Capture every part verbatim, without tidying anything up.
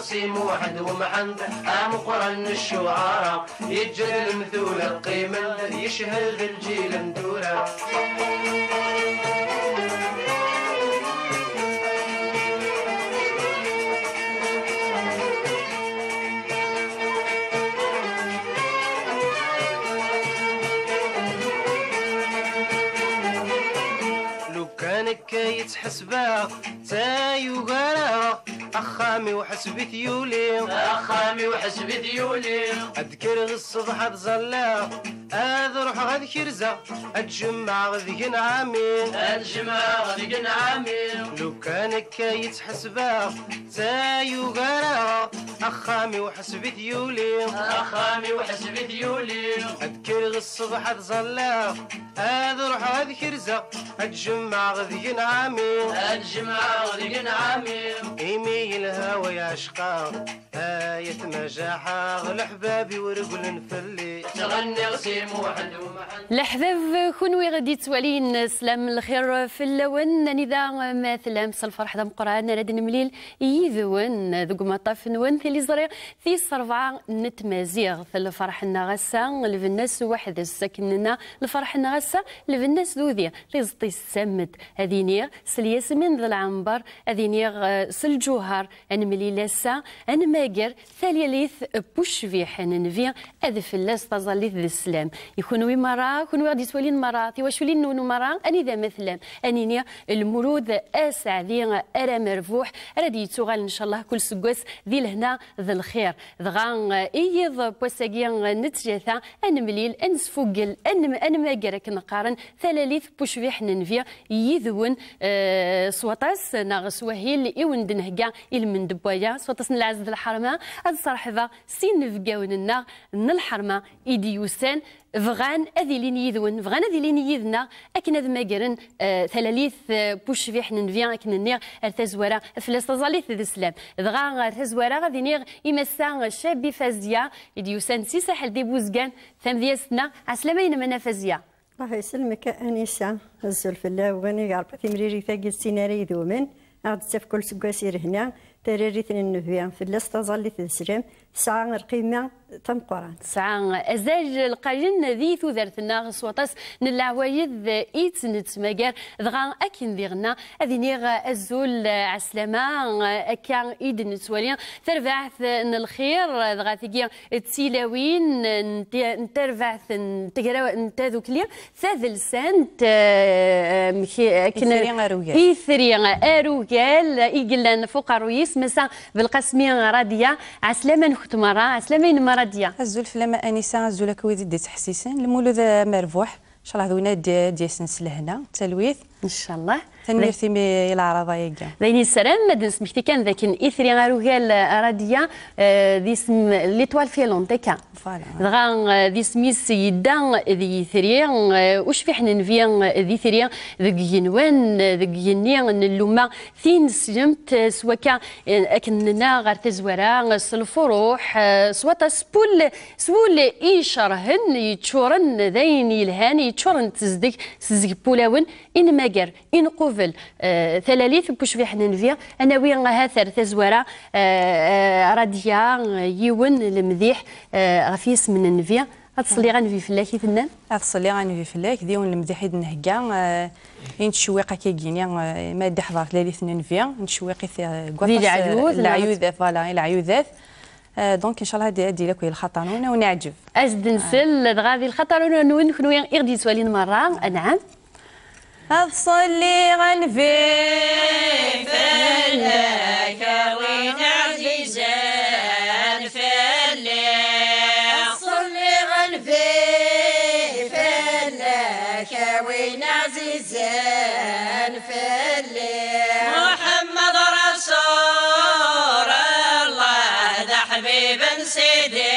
نغصي موحد ومحمد ام قرن الشعراء يجري المثول القيمة يشهد الجيل ندورا كانك يتحسبا تايو قرا اخامي وحسبي ثيولي اخامي وحسبي ثيولي اذكر الصبح تزلا اذروح غد كرزه اتجمع غد نعامي اتجمع غد نعامي لو كانك يتحسبا تايو قرا اخامي وحسبي ثيولي اخامي وحسبي ثيولي اذكر الصبح تزلا اذروح غد كرزه اتجمع غذي نعامي الجمعة غذي نعامي إيمي الهوى يا عشقا آية مجاحة الأحبابي ورقل نفلي تغني غسيم وحد ومحد الأحباب كونوا غادي توالين سلام الخير في اللون نذا مثلا مسا الفرح دم قرآن نادي نمليل يذون ذوق مطاف نون ثلي زريق في صرفعة نتمازيغ في الفرح النغسة لفناس واحد السكننا الفرح النغسة لفناس ذوذي لزطي السمد هذه نيغ سلياسمين ذا العنبر هذه نيغ سلجوهر أنا مليلاسا أنا ماجر ثالية ليث بوشفيح ننفي أذف اللاس تظليث ذي السلام يكونوا مرة يكونوا غادي تولين مرة تيواشولين نونو مرة أني ذا مثلا أني نيغ المرود أسع ذي أرى مرفوح رادي يتوغال إن شاء الله كل سقوس ذي لهنا ذا الخير ذغان إيض بوساقيان نتجاثا أنا مليل أنسفوقل أنا أنا ماجر كنقارن ثاليث بوشفيح ننفي يذون أه سواطاس ناغس وهيل إيون دنهجا إلمن دبويا سواطاس نلعز الحرمة هذا صراحة ذا سين فجاون النار نالحرمة إيديوسان فغان أذيلين يذون فغان أذيلين يذنا أكن هذا ما جرن أه ثلاليث بوش في حنا نفيا أكن النير التزورة فلاس تزاليث ذي السلام فغان التزورة غادي نير إمسا شابي فازيا إيديوسان سيسا حل دي بوزقان ثم دياسنا عسلامين من فازيا الله يسلمك أنيسة الزلف الله وغني يعرف تمريري ثاقي السيناري ذومن عاد تسف كل سكواسير هنا تريريث النبيان في اللاس تظل في السلام ساعة القيمة تم قران ساعة أزاج القاجن ذي ثوذرتنا سواطاس نلعوايد إيت نتماجر ذغان أكن ذيغنا أذي نيغ أزول عسلامة أكان إيد نتواليا ترفعث الخير ذغا ثقيا تسيلاوين نترفعث نتقرا نتذوكليا ثاذ لسان إثريا أروجال إثريا أروجال إيجلان فوق رويس مسا بالقسمية رادية عسلامة نخت مرة عسلامة مرة ديا الزول لما انسه الزول كويدي دي تحسيسن المولود مرفوح ان شاء الله ذونا دي دي سنس لهنا تلويث ان شاء الله تنميرتي مي العرضه يكا ذيني السلام مادن سمحتي كان ذاك اثري غاروغال راديا ذي اسم ليطوال فيلون تيكا فوالا دغا ذي سميس يدا ذي ثري واش في حنا نفيا ذي ثري ذك ينوان ذك يني اللوما ثين سجمت سواكا اكننا غير تزورا الفروح سواتا سبول سبول يشرهن يتشورن ذين يلهان يتشورن تزدك تزدك بولاون ان ماجر ان قوفل آه ثلاث بوش في حنا نفيا انا وين هاثر تزوره آه راديا يون المذيح آه غفيس من النفيا غتصلي غنفي فلاك فنان غتصلي غنفي فلاك ديون المذيح نهكا آه نتشويقه كيجيني آه ما دي حضرت ثلاث نفيا نتشويقي في العيوذ العيوذات فوالا العيوذات آه دونك ان شاء الله دي لك الخطرونه ونعجب اجد نسل غادي الخطرونه نون كنو يغدي سوالين مره نعم أصلي غنفي فلك وين عزيزان فلك أصلي غنفي فلك وين عزيزان فلك محمد رسول الله ذا حبيب سيدي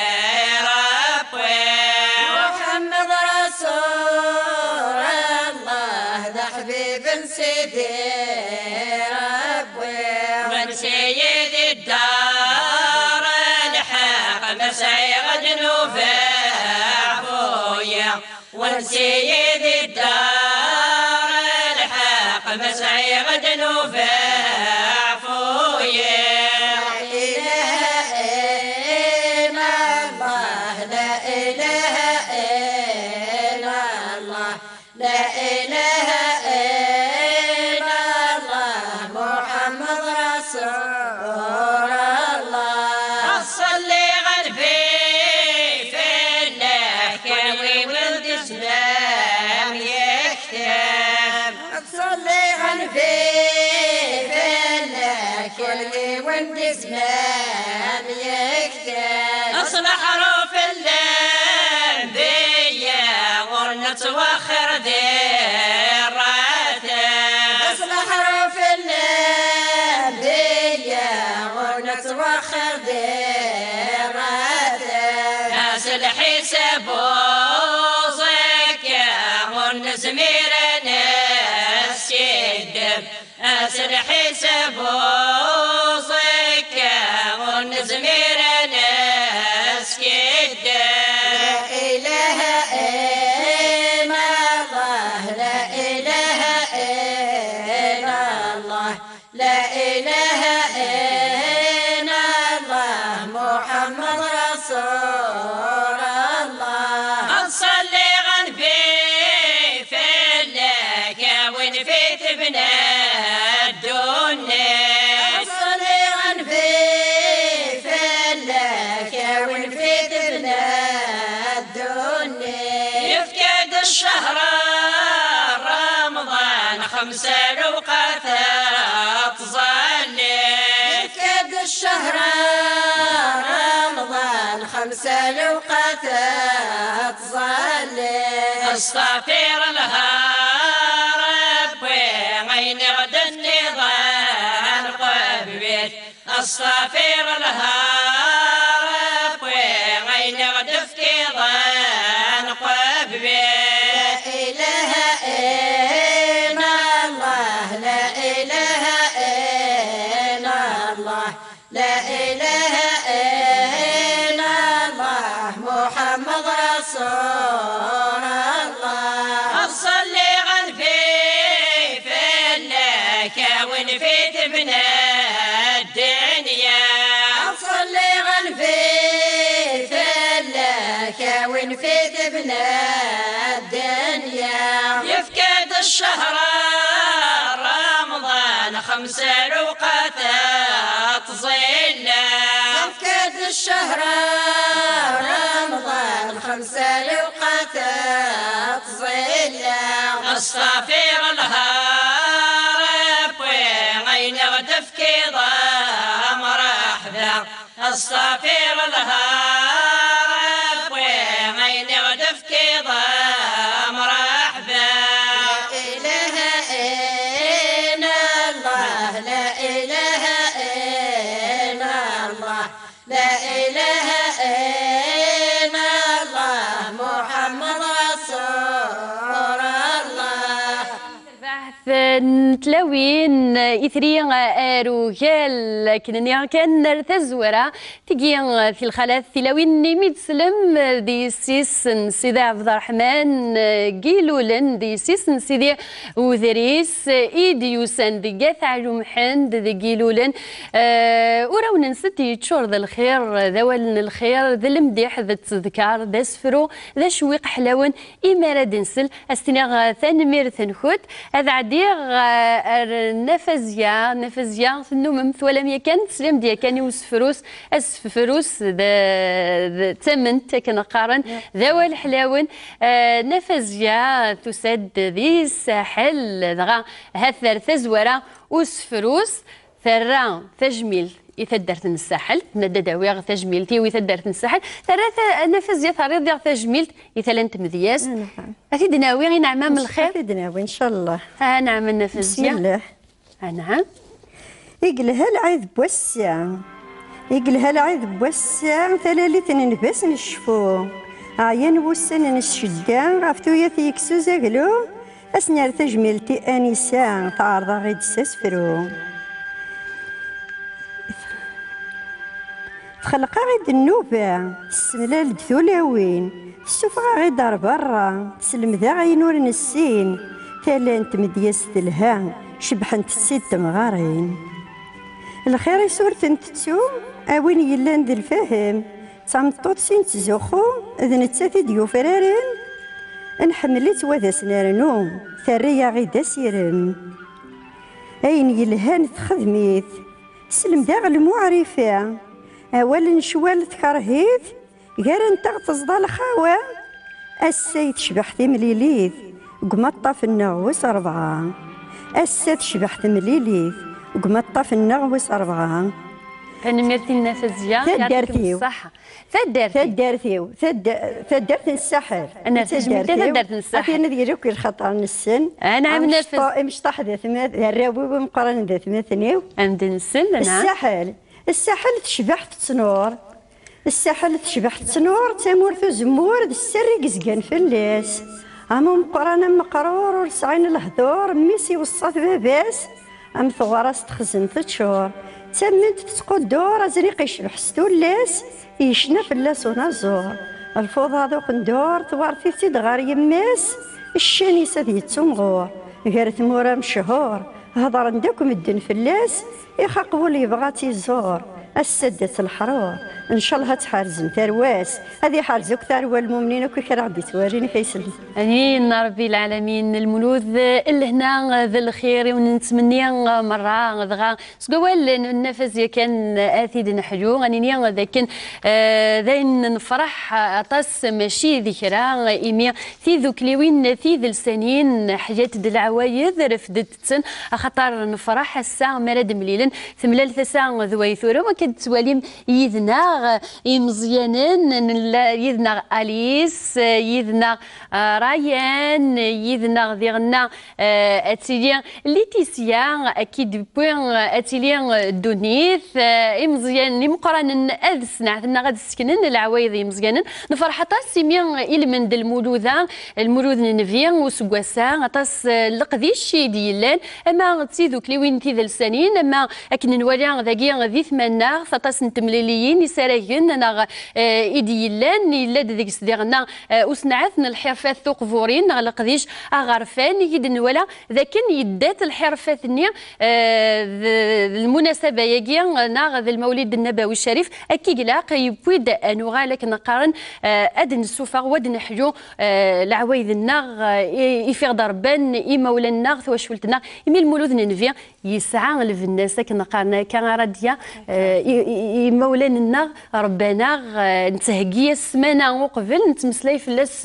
ربي محمد رسول حبيب سيدي ربي من سيد الدار الحق مسعي غجنوف عفويا ومن سيد الدار الحق مسعي غجنوف عفويا وندي زمان يكتب أصل حروف الأنبياء ونتوخر ذراتهم أصل حروف الأنبياء ونتوخر ذراتهم ناس الحساب وزكا والنزمير ناس يدب ناس الحساب وزكا والنزمير ناس يدب لا إله إلا الله لا إله إلا الله لا إله إلا الله محمد رسول الله صلي غنبي في لك وين فيت بنا الدنيا صلي غنبي في لك وين فيت بنا الدنيا يفقد الشهر رمضان خمسة أوقات تصلي يفقد الشهر رمضان خمسة أوقات تصلي استغفر لها ربي عين غدتني ظن قبيت استغفر لها ربي عين غدفتي ظن قبيت لا إله إلا الله لا إله إلا الله لا إله إلا الله محمد رسول الله صلي غنفي في لك وين فيت بنا الدنيا صلي غنفي في لك وين فيت بنا الدنيا يفقد الشهر رمضان خمسة أوقات تصلي يفقد الشهر رمضان خمسة أوقات تصلي استغفر لها ربي عين غدفك ضام مرحبا استغفر لها ربي عين غدفك ضام مرحبا لا إله إلا الله لا إله إلا الله لا إله إلا الله محمد رسول الله نتلاوين إثري أروجال كنني كان نرتز ورا تجي في الخلاث تلاوين نميد سلم دي سيس سيدي عبد الرحمن جيلولن دي سيس سيدي وذريس إيديوسن دي جاث عجمحن دي جيلولن أه وراو ننسد يتشور ذا الخير ذوال الخير ذا المديح ذا التذكار ذا سفرو ذا شويق حلاون إمارة دنسل استناغ ثانمير ثنخوت هذا عديغ نفزيا نفزيا ثنو ولم يكن تسلم ديا كان يوسفروس اسفروس ذا تمنت كان قارن ذوى الحلاون نفزيا تسد ذي الساحل دغا هثر ثزورة وسفروس ثرا تجميل يثدرت الساحل ندد ويغ تجميلتي ويثدرت الساحل ثلاثة نفس يا ثريض يغ تجميلت يثلنت مذياس نعم أكيد ناوي نعم من الخير أكيد ناوي إن شاء الله. ها نعم النفس بسم الله. نعم يقلها العيد بوسع يقلها العيد بوسع ثلاثة ننفس نشفو عيان وسن نشجع عفتو يثيكسو زاقلو أسنار تجميلتي أنسة تعرض غيد ساسفرو تخلق غيد النوبة تسملال دثولاوين السفغة غيد دار برا تسلم ذا غينور نسين ثالانت مدياس تلها شبحنت السيد تمغارين الخير يسور تنتتو أوين يلان ذي الفهم تعمطوط سين تزوخو إذن التاتي ديو فرارين نحملت وذا سنارنو ثريا غيدا سيرم أين يلهان تخدميت سلم داغ المعرفة أولا شوال تكرهيت غير انت تصدى الخاوة السيد شبحت مليليث قمطة في النغوس أربعة السيد شبحت مليليث قمطة في النغوس أربعة فنمرتي النفسيه تدارتيو الصحه تدارتي تدارتيو تدارت السحر انا تدارت السحر انا ديالك الخطر نسن انا عم نفس مش طاح ذات الراوي مقارنه ذات مثنيو عند نسن انا الساحل الساحل تشبح تنور الساحل تشبح تنور تمورث زمور السر قزقان فلاس اما مقرانا مقرور ورسعين الهدور ميسي وسط باباس ام ثغراس تخزن تشور تمنت تقدور ازريق يشبح ستولاس يشنا فلاس ونازور الفوضى ذوق ندور توارثي تيد غار يماس الشاني سادي تمغور غير ثمورا مشهور هضر نداك مدن فلاس يخاقبو لي يبغى تيزور السدة الحرور ان شاء الله تحرزم ثرواس هذه حرزوك ثروة المؤمنين وكي كان ربي تواريني كيسلم امين ربي العالمين المولود اللي هنا ذا الخير ونتمنى مره دغا سكوال النفس كان اثيد نحجو غنيني ذاك ذاين نفرح اطاس ماشي ذكرى ايمي في ذوك لوين في ذا السنين حاجات د العوايد رفدت خاطر نفرح الساعه مراد مليلا ثملال ثساع ذويثوره وكتواليم يذنا مزيانين يذنا اليس يذنا ريان يذنا ديالنا اتيليان ليتيسيا اكيد بوين اتيليان دونيث مزيان مقارنه اذ سنعتنا غاد سكنن العوايض مزيانين نفرح طاس سيميا المن المولوذا المولود نفيان وسكواسا طاس القديش ديالان اما تيذوك لي وين تيذ السنين اما اكن نولي ذاكيا ذي ثمانه طاس نتمليليين يساريين انا ايديلان الا ديك ديالنا وسنعثن الحرفات ثقفورين القديش اغرفان يد نولا ذاك يدات الحرفات نيا المناسبه ياكيا نا ذا المولد النبوي الشريف اكي قلاق يبويد انوغا لكن نقارن ادن السوفا ودن حجو العوايد الناغ يفيغ ضربان يمولا الناغ ثواشولتنا يمي المولود ننفيا يسعى الناس كنا قارنا كان راديا يمولان الناغ ربنا نتهجي السمانه وقبل نتمسلاي فلاس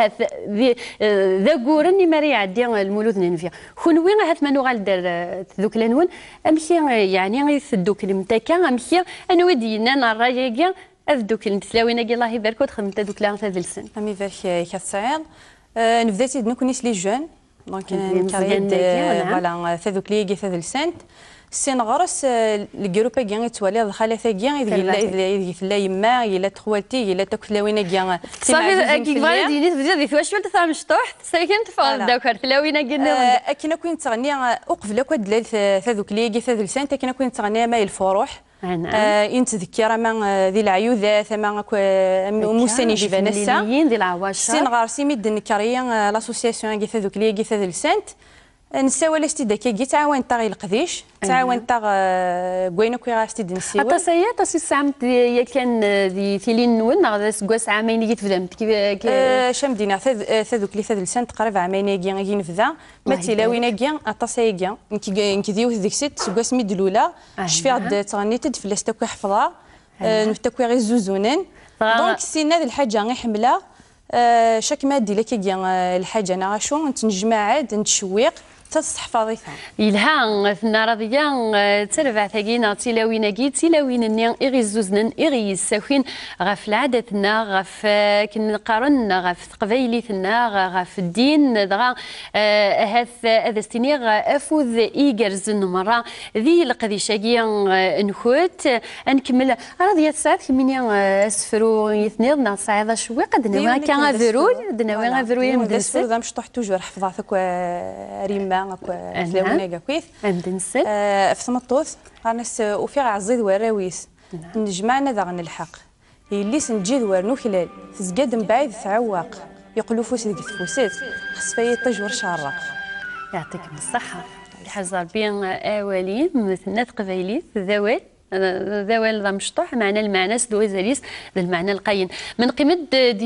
ذا كورني ماري يعدي المولود ننفيا كون وين هات منو غالدار ذوك الانون امشي يعني يثدوك المتاكا امشي انا ودينا نراجع اذدوك نتلاوينا الله يبارك وتخمت دوك لا ثلاث السن امي فاك كتسعيد نبداتي نكونيس لي جون دونك كاريد فوالا ثذوك لي كي ثلاث السنت سين غرس الجروبا كان يتوالي الخاله ثاكيا يدي فلا يما يلا تخوالتي يلا تاكلاوينا كان صافي كي فالي ديني بزاف دي واش ولت تاع مشطوح ساكن تفاضل داك تلاوينا كنا كنا كنت تغني اوقف لك ودلال ثذوك لي كي ثلاث السنت كنا كنت تغني ما الفروح انت ذكر ما ذي العيوذات ما موساني جبانسا ديال العواشر سين غارسي ميدن كاريا لاسوسياسيون كي ثذوك لي كي ثلاث السنت نساوي لاستي داكي كي تعاون تا غير القديش تعاون تا كوينو كي غاستي دنسيو حتى سيا تا سي سامت يا كان دي تيلين نون غدا سكواس عامين كي تفدمت كي شام دينا ثذوك لي ثذ لسان تقريبا عامين كي غي نفذا ما تيلاوينا كي عطا سايا كي كي ديو ديك ست سكواس ميد الاولى شفي غد تغنيت في لاستك حفظها نفتكوا غير زوزونين دونك سينا هذه الحاجه غي حمله شاك ما دي لك الحاجه انا شو نتنجمع عاد نتشويق تستحفظيها يلها ثنا رضيا تربع ثقينا تيلاوينا كي تيلاوين نيا إغي زوزنن إغي يساوين غف العادتنا غف كنقارن غف قبيليتنا غف الدين دغا هاث هذا ستينيغ افوذ ايجرز مرة ذي القديشاكيا نخوت نكمل رضيا ساعات كمينيا اسفرو يثنيض نا ساعه شوي قد نوا كان غفروي دنوا غفروي مدرسه ذا مشطح توجور حفظاتك ريما ثلاوينا كويس ندنسل في ثمطوث غنس وفي عزيز وراويس نجمعنا ذا غنلحق اللي سنجي ورنو خلال تزقاد من بعيد تعواق يقولوا فوس ديك فوسات خص فيا طجور شارق يعطيكم الصحه الحزر بين اولين مثل قبيليت ذوات ذوال ذا مشطوح معنى المعنى سدوي زاليس المعنى القاين من قيمة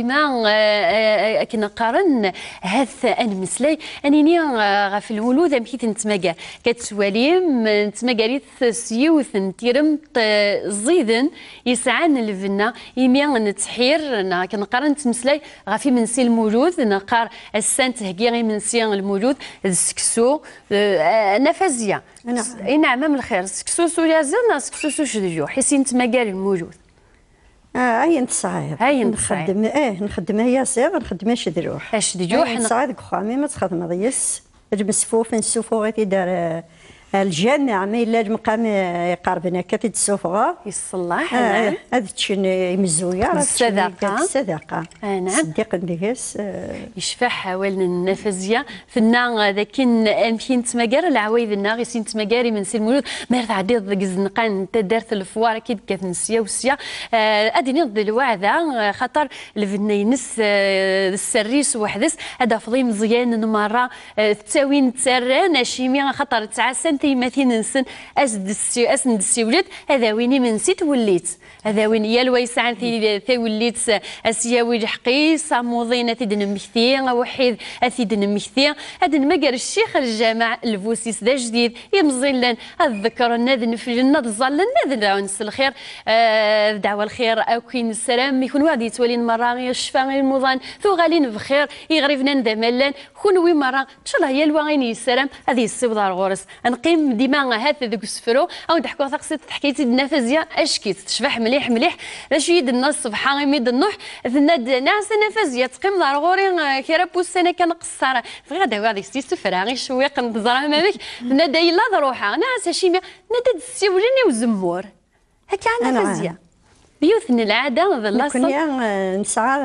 ديما كنا قارن هذا أنا مسلاي أنني غف الولود مكيت نتمجا كتسواليم نتمجاريت سيوث نتيرم زيدن يسعان الفنا يميا نتحير كنا قارن نتمسلاي غفي منسي المولود نقار السنت هكيغي منسي المولود السكسو نفازيا نعم. اي نعم من الخير سكسوسو يازن سكسوسو شدجو حيت نتما كاع الموجود. اه هاي نتصعب هاي نتصعب. نخدم اه نخدم هي صغير نخدم شدروح اش دجو حنا نتصعد خامي ما تخدم ضيس المسفوف نسوفو غير دار الجامع ما الا المقام يقربنا كتد السفغه يصلح. نعم هذا تشن يمزويا الصدقه الصدقه نعم صديق نديس يشفع حوالنا النفسيه فينا ذاك امكن تماكار العوايد الناغي سين تماكاري من سي المولود ما تعدي ضد الزنقان انت دارت الفوار اكيد كتنسيا وسيا اديني ضد الوعده خاطر الفنينس السريس وحدس هذا فضي مزيان مره تساوين تسران شيمي خاطر تعسن تيماتين نسن اسد السي اسد السيولات هذا ويني من نسيت وليت هذا وين يا الويس عن ثي وليت اسياوي حقيس موضينا تدن مكثي وحيد اثيدن مكثي هذا ما قال الشيخ الجامع الفوسيس ذا جديد يمزين لنا الذكر نذن في الجنه الظل نذن نس الخير آه دعوه الخير او كاين السلام يكون واحد يتولين مره الشفاء المضان ثو غالين بخير يغرفنا ندملان كونوي مره ان شاء الله هي الواغيني السلام هذه السبضه الغورس نقيم ديما هذا ذوك السفرو او نحكوا ثقسيت حكيتي النفازيه اشكيت تشبح مليح مليح باش يد الناس الصباح يميد النوح ثناد ناس نفازيه تقيم دار غوري كي رابوس انا كنقصر فغادا غادي ستي سفرا غير شويه كنتزرع امامك ناد يلا ضروحه ناس شي ناد السيولين وزمور هكا نفازيه بيوثن العاده ظل كنا نسعى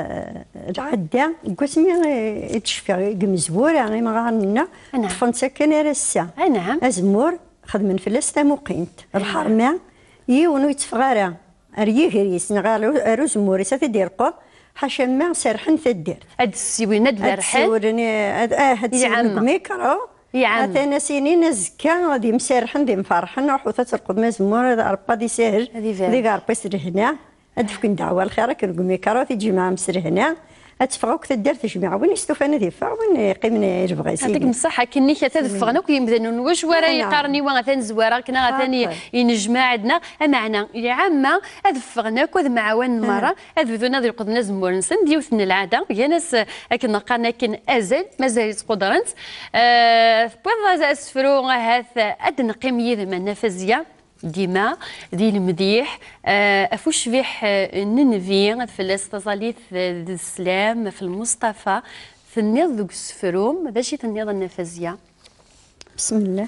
العاده قسمي يتشفى مزور يعني ما غننا طفن سكن راسا نعم ازمور خدمن فلاس تا مقيمت الحرمه يونو يتفغارا ريهريس نغالو روز موريسه تديرقو حاشا ما سرحن تدير هاد السيوين ند فرحان السيورني اه هاد السيورني ميكرو يا عم انا سينين زكا غادي مسرحن دي مفرحن وحوثه ترقد مزمور هذا ربا دي ساهل دي غاربا سر هنا ادفك دعوه الخير كنقول ميكرو تيجي مع مسر هنا اتفقوك تدار تجمع وين يستوفانا ديفا وين يقيمنا يبغى يسير يعطيك الصحه كني كتدفغنا وكيبدا واش ورا يقارني وغا زواره كنا ثاني ينجمع عندنا معنا يا عامه ادفغنا كود معاون مره ادفذونا ذي قدنا زمور نسن ديوثن العاده يا ناس كنا قالنا كن ازل مازال قدرنت أه بوضع اسفرو هاث اد نقيم يذم النفسيه ديما دي المديح افوش بيح ننفي في الاستظاليث السلام في المصطفى في النيض ذوك السفروم باش النيض النفسيه. بسم الله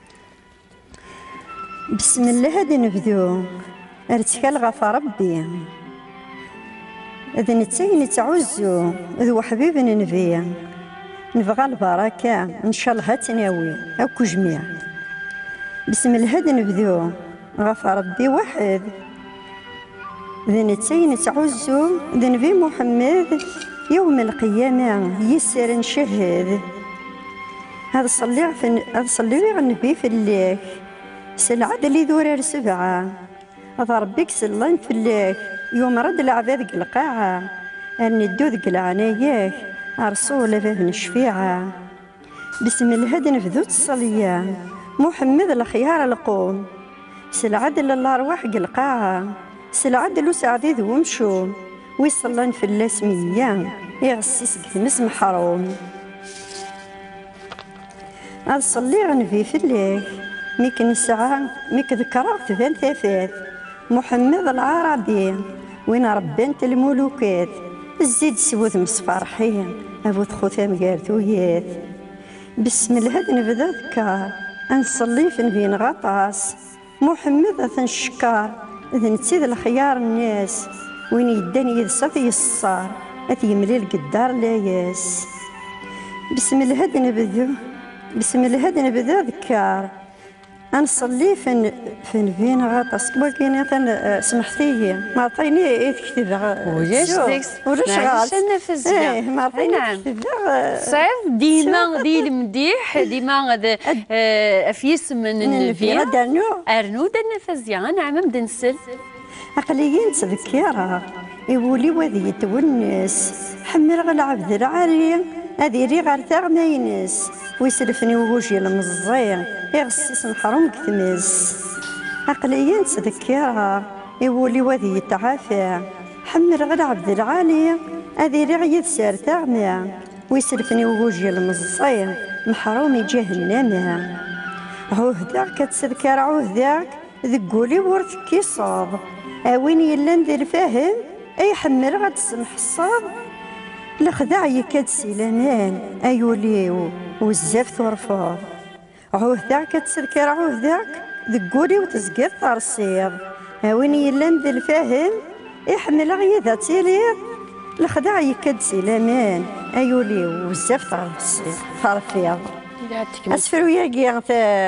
بسم الله هادي نبدو ارتكال غفا ربي اذا نتاين نتعوزو ذو حبيب ننفي نبغى البركه ان شاء الله تناوي اكو جميع. بسم الله هاد نبذو غفى ربي واحد ذي نتاين تعوزو ذي نبي محمد يوم القيامة يسر نشهد هذا صلي هذا صلي على النبي في الليل سلعة اللي دور سبعة هذا ربيك سلان في الليل يوم رد العباد القاعة أن ندو ذق العناياك رسول بابن الشفيعة. بسم الله هاد نبذو تصليا محمد الخيار القوم سلعدل الارواح القاعه سلعدل سعدي ذو مشو ويصلان في اللاسميه يغسس كمس محروم اصلي غنفي في الليل ميك نسعى ميك ذكرى ثمان ثلاثات محمد العربي وين ربنت الملوكات الزيد سوذ مصفرحين ابو خوثام قارثويات. بسم الله هاد نبدا ذكر نصلي في نبين غطاس محمد أثن الشكار إذن تسيد الخيار الناس وين يداني يصفي الصار أثي يملي القدار لا ياس. بسم الله هاد نبدو بسم الله هاد نبدا ذكار نصلي في في نبين غطاس ولكن مثلا سمحتي ما عطيني ايه تكتب وياش ديك ولاش غاز ايه ما عطيني تكتب صعيب ديما دي المديح ديما هذا افيس من النبي دانو ارنو دا النفازيه نعم نبدا نسل اقليين تذكرها يولي وذي يتونس حمل غل عبد العالي هذه ري غير تاع ينس ويسلفني وجهي المزيان يغسس محروم كتمس عقليا تذكرها يولي وذي يتعافى حمل غير عبد العالي هذه ري غير سار تاعنا ويسلفني وجهي المزيان محروم جهنم عهدك كتسذكر عهدك ذقولي ورث كيصاب وين يلان ذي الفهم اي حمل غد سمح الصاب الخداع يكاد سيلامان ايولي وزاف ترفض عهدك كتسذكر عهدك ذقولي وتزقير ترصيض وين يلان ذي الفهم يحمل غيا تيليض الخداع يكاد سيلامان ايولي وزاف ترفيض اسفرو ياكي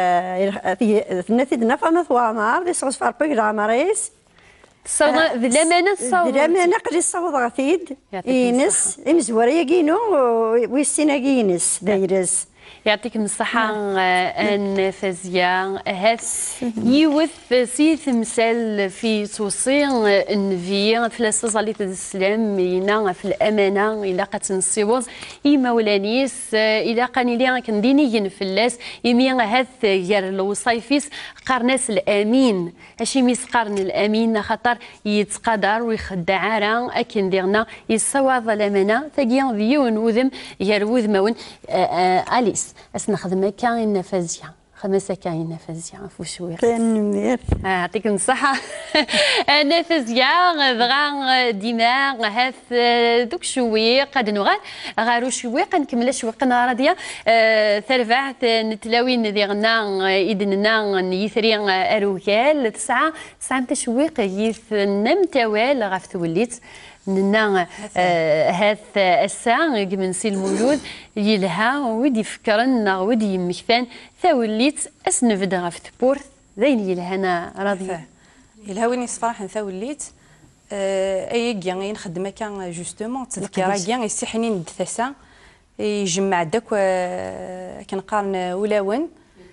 ثنتي نفا ثوامار دي صوص فار بيك عمريس صوض ذلامانه صوض ذلامانه قلي صوض غثيد ينس امزور ياكينو ويسينا كينس دايرس يعطيكم الصحة أن فازيا هاس يوث سي تمثال في توصي النبي في الصلاة السلام ينا في الأمانة إلى قد نصيوز إما ولانيس إلى قانيلي كنديني في اللاس يمي هاث ير الوصيفيس قرناس الأمين أشي ميس قرن الأمين خطر يتقدر ويخدع راه أكن ديرنا يسوى ظلمنا ثقيا ذيون وذم ير وذمون أليس أسنا خدمة كاين فازية خمسة كاين فازية فوشوير تنمير يعطيكم الصحة أنا فازية ضغا دماغ هاث دوك شوي قد نغال غارو شوي قنكمل شوي قنا راضية ثرفعت نتلاوين ديالنا إذننا نيثري أروكال تسعة تسعة تشويق يث نمتوال غاف توليت ننا هاث الساعة من سي المولود يلها ودي فكرنا ودي يمكثان ثاوليت أسنفد غاف تبورث ذين يلهانا راضية يلها وين يصفرح ثاوليت أي كيان نخدم كان جوستومون تذكر كيان يسحني ندثسا يجمع داك كنقارن ولاون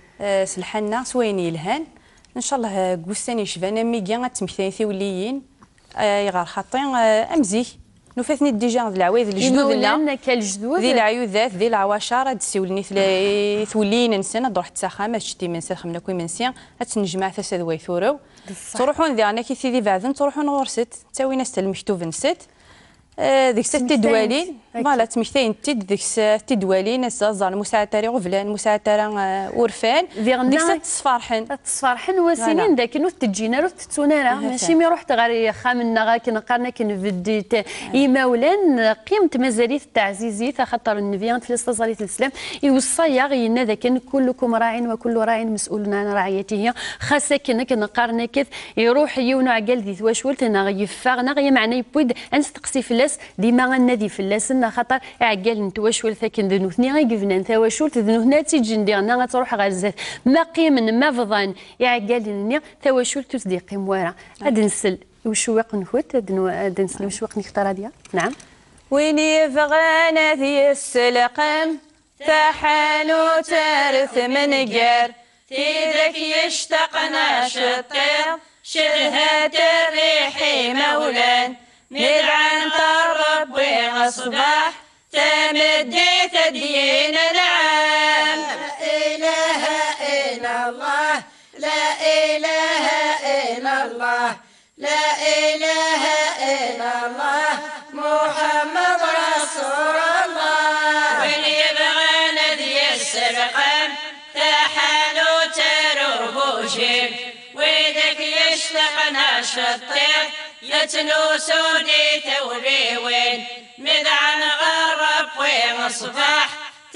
سلحنا سوين يلهان ان شاء الله كوستاني شفانا مي كيان تمكثان ثاوليين يغار خاطين امزي نوفاتني ديجا العوايد الجدود لا كالجدود ذي العيوذات ذي العواشر هاد تسولني ثولين نسنا نروح تساخامه شتي من سخمنا كوي منسيا تنجمع ثساد ويثورو تروحون ذي انا كي سيدي بعدين تروحون غورست تاوي ناس المكتوب نسيت ديك ست دوالين فوالا تمكثين تيد ديك ست دوالين زازر مساعتاري غفلان مساعتارا ورفان ديك ست تصفارحن تصفارحن وسنين داك نو تجينا رو تتسونارا ماشي مي رحت غير خامنا غا كنقارنا كنفديت ايماولان قيمه مزاليت التعزيزيت خاطر النبي في الاستاذ الاسلام يوصى غينا ذاك كلكم راع وكل راع مسؤول عن رعيته خاصه كنا كنقارنا كيف يروح يونو عقال ذي واش انا غيفاغنا غي معنى يبود انستقسي في ديما غنادي في اللسن خاطر عقال نتواشول ثاكن ذنوثني غيقفنا نتواشول ذنوثنا تيجي نديرنا غتروح غير الزات ما قيمن ما فضان يعقال ني تواشول تصديقي موارا هاد نسل وشواق نفوت هاد نسل وشواق نختار ديال نعم ويني فغانا ذي السلقم تحانو تارث من جار تيدك يشتقنا شطير شرهات الريح مولان ندعن ربي أصبح تمدي تدين العام لا إله إلا الله لا إله إلا الله لا إله إلا الله محمد رسول الله وين يبغى ذي السرقان تحالو تروبوشي ويدك يشتقنا شطير يتنوسوني ثوري وين مذعن غرب وين اصبح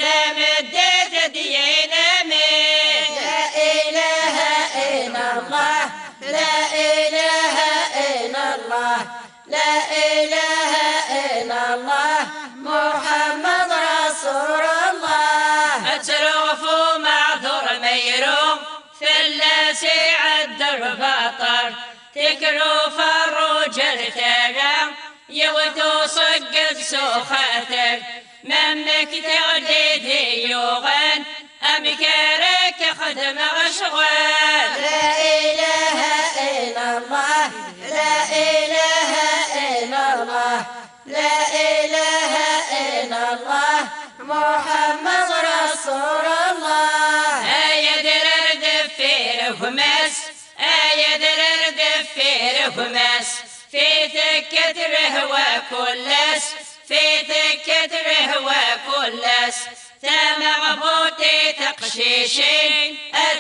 تمديت دين من لا إله إلا الله لا إله إلا الله لا إله إلا الله محمد رسول الله اترغفوا معذور ميروم فلاسي عد البطر تكروا فالرجل تاقا يوتو صقت سوخاتك ممك تغديدي يوغن أمكارك خدم غشغان لا إله إلا الله لا إله إلا الله لا إله إلا الله محمد رسول الله آية درر دفير خماس آية درر دفير خماس في تكة رهوة كلاس في تكة رهوة كلاس تمغبوتي تقشيشين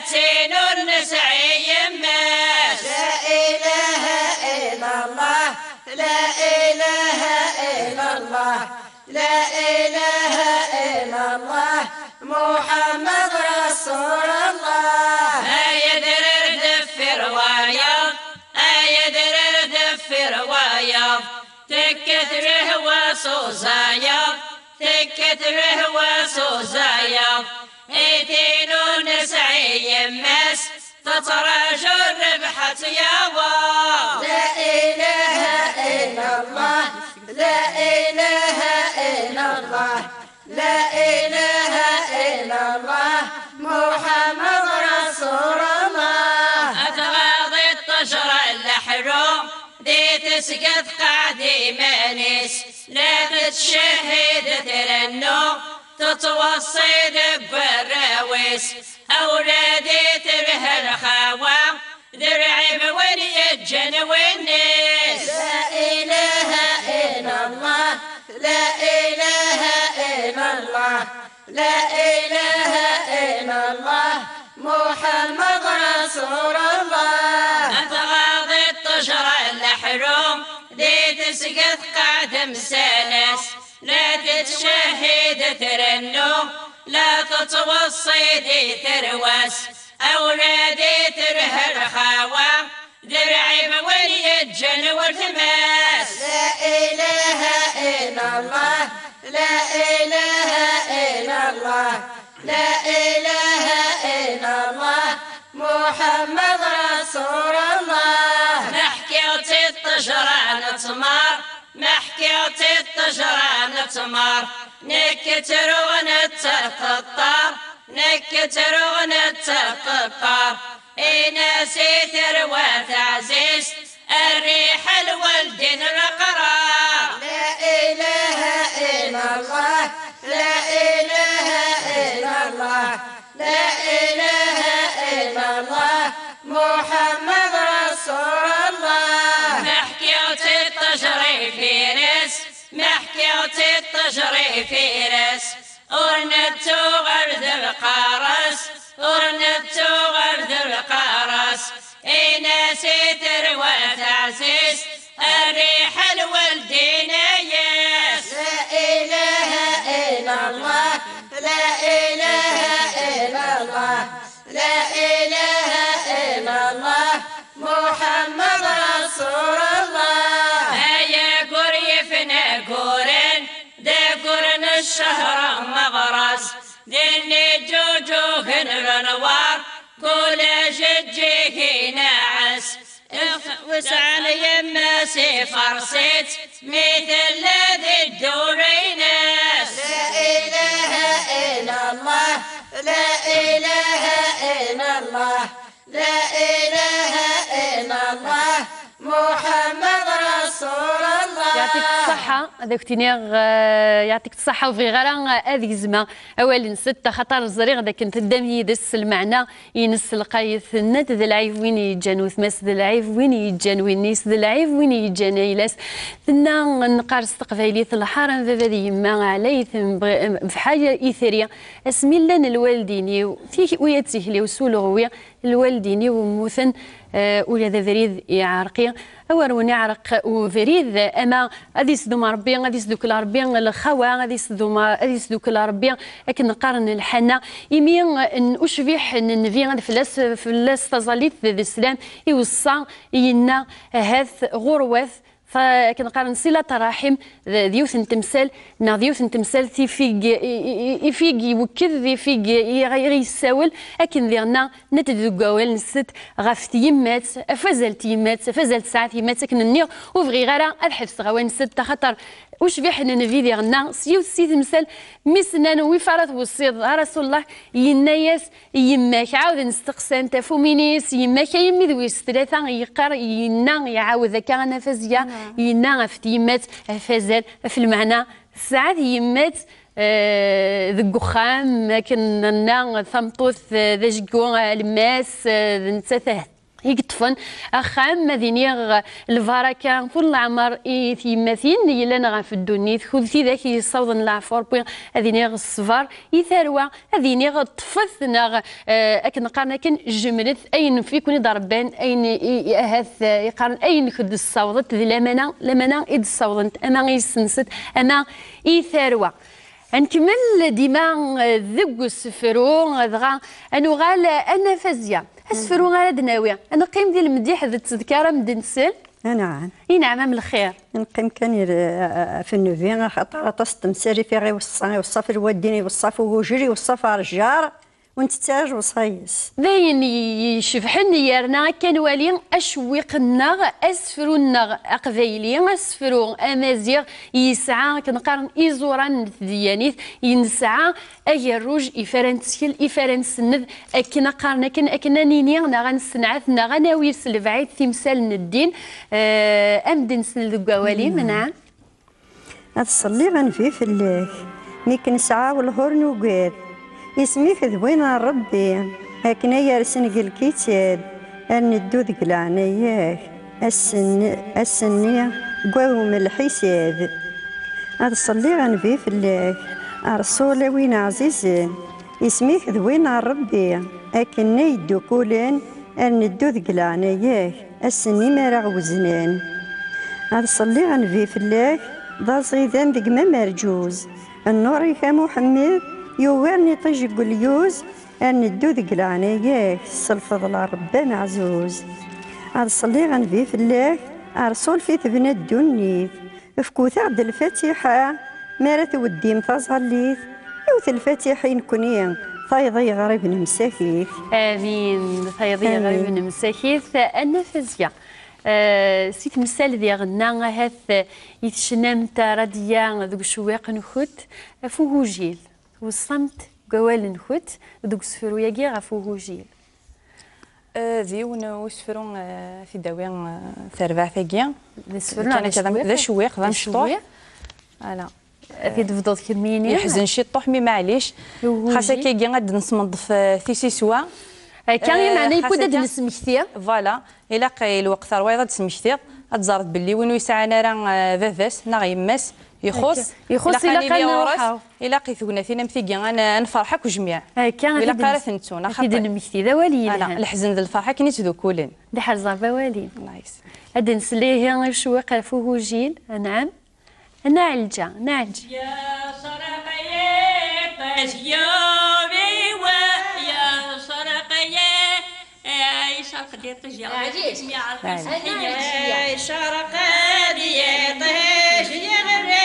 أتين النسعي يماس لا إله إلا الله لا إله إلا الله لا إله إلا الله محمد رسول الله أيدر دفر وياض أيدر دفر وياض تكتره وصوصاياض تكتره وصوصاياض ايتين نسعي يماس تطرج الربحة يابا لا إله إلا الله لا إله إلا الله لا إله إلا الله محمد رسول الله أتغاضي الطشر اللحروم دي تسقط قعدي مانيس لا تتشهد ترنو تتوصي دب الراويس أولادي تره الخاوة درعي بوين يجن والناس لا إله إلا الله لا إله إلا الله لا إله إلا الله محمد رسول الله أتغاضي الطشر اللحروم دي تسقط قعد مسانس لا تتشهد ترنو لا تتوصي دي تروس أولادي تره الخاوة درعي بوين يجن والتماس لا إله إلا الله لا إله إلا الله لا إله إلا الله محمد رسول الله ما حكيت الطجران تمار ما حكيت الطجران تمار نكتر ونتقطر نكتر ونتقطر إناسي ثروات عزيز الريح الولدين القرار لا إله إلا الله لا إله إلا الله لا إله إلا الله محمد رسول الله ما حكيت التجري في رس ما حكيت التجري في رس ورنتو غرد القارس ورنتو غرد القارس إناسي تروات عزيز الريح الولدين ياس لا إله إلا الله لا إله إلا الله لا إله إلا الله محمد رسول الله هيا قريفنا قورن دا قرن الشهر مغرس دني جوجوهن الانوار كل ججيه ناعس وسعن يماسي فرصيت مثل ذي الدوريناس لا إله إلا الله لا إله إلا الله لا إله إلا الله محمد رسول الله يعطيك الصحة هذاك تينيغ يعطيك الصحة وفي غرا هذيك زما أول ستة خطر الزريغ ذاك كنت الدم يدس المعنى ينس القايث نت ذا العيف وين يجان وثماس ذا العيف وين يجان وينيس ذا العيف وين يجان يلاس ثنا نقارس تقبايلي الحرم ذا ذي يما عليثم بحاجة إثرية اسمي لنا الوالديني في وياتيه لي وسولغوية الوالديني وموثن أه ولا ذا فريد يعرقي أورون يعرق وفريد أما غادي يسدو ربي غادي يسدو كل ربي الخوا غادي يسدو غادي يسدو كل ربي لكن نقارن الحنا يمين أشبيح النبي غادي فلاس فلاس تظليت ذي السلام يوصى ينا هاث غروث فكنقارن صلة رحم ديوث تمثال نا ديوث تمثال تيفيق يفيق يوكد يفيق يساول لكن ديالنا نتدقاول نست غاف يمات فازل تيمات فازل ساعات يمات لكن النيغ وفغي غير الحفص غوان ست خاطر وش بيحنا نفي ديالنا سيو سي تمثال مسنان ويفرط وصيد رسول الله ينايس يماك عاود نستقسم تفومينيس يماك يمي ذويس ثلاثة يقر ينا يعاود ذاك نفازيا ينا فتيمات فازل في المعنى ساعات يمات ذو خام لكن نا ثمطوث ذا جكو الماس نتساثه يقطفن اخام مدينيغ الفاركا فول العمر يثيماثين يلا في الدنيا خذ في ذاك يصوضن العفور بين اذينيغ الصفار يثروى اذينيغ طفثنا اكن قارنا كن جملت اين فيكون ضربان اين هاث يقارن اين خد الصوضت ذي لمنا لمنا اذ الصوضنت اما يسنست اما يثروى نكمل ديما ذوق السفرو غا انو غال انا فازيه السفرو غال دناوي انا قيم ديال المديح ذات التذكاره مدنسل نعم اي نعم من الخير نقيم كان في النوفين خاطر طاس تمساري في غير وصا وصا في الوادين وصا في وجري وصا في الرجار وانت تاج وصايس باين يشفحن يارنا كان والي اشويق النغ اسفرو النغ اقفايلي اسفرو امازيغ يسعى كنقارن ايزوران ديانيت ينسعى ايروج افرنسيل افرنسند اكنا قارنا كن اكنا نيني نا غنسنعث نا غناوي سلفعيت تمثال الدين امدن سن الكوالي منع اتصلي غنفي في الله مي كنسعى والهورن وقاد اسميك ذوين ربي هكنا يرسن الكتاب ان الدود قلعناياك السن السنية قوم الحساب هذا صلي غنبي في الله رسول وين عزيزين اسميك ذوين ربي هكنا يدو كولين ان الدود قلعناياك السني ما راه وزنان هذا صلي غنبي في الله ذا صيدان دق ما مرجوز النور يا محمد يوارني طيج قليوز ان الدود قلعناياك الفضل ربنا عزوز هذا صلي غنبي في الله ارسول في ثبنا الدنيا فكوث عبد الفاتحه مارت ودي مفازغليث يوث الفاتحين كونين فايضي غريب نمساكيث امين فايضي غريب نمساكيث النفسيه أه سيت مسال ديالنا هاث يتشنام ترديا ذوك شواق نخوت فوهو جيل والصمت قوال نخوت ذوك سفرو ياكي غفوهو جيل ذي ونسفرو في داوين ثربع ثقيا كانت ذا شواق ذا مشطوح فوالا في تفضل كميني يحزن شي طوح مي معليش خاصة كي غاد نصمد في سيسوا كان معناه يكون هذا السمكتير فوالا الا قي الوقت رويضه السمكتير تزرد باللي وين يسعنا راه فافاس نا غيماس يخص يخص الا كان نروحو الا قيتونا فينا مثيقي انا نفرحك وجميع كان الا قارث نتونا خاطر المكتي ذا والي لا الحزن ذا الفرحه كنيت ذوكولين دي حرزه بوالي نايس هذا نسليه شويق فوه جيل نعم نعلجا نعلج يا صرقيه يومي ويا صرقيه اي شرق دي طجي عزيز يا شرق دي طجي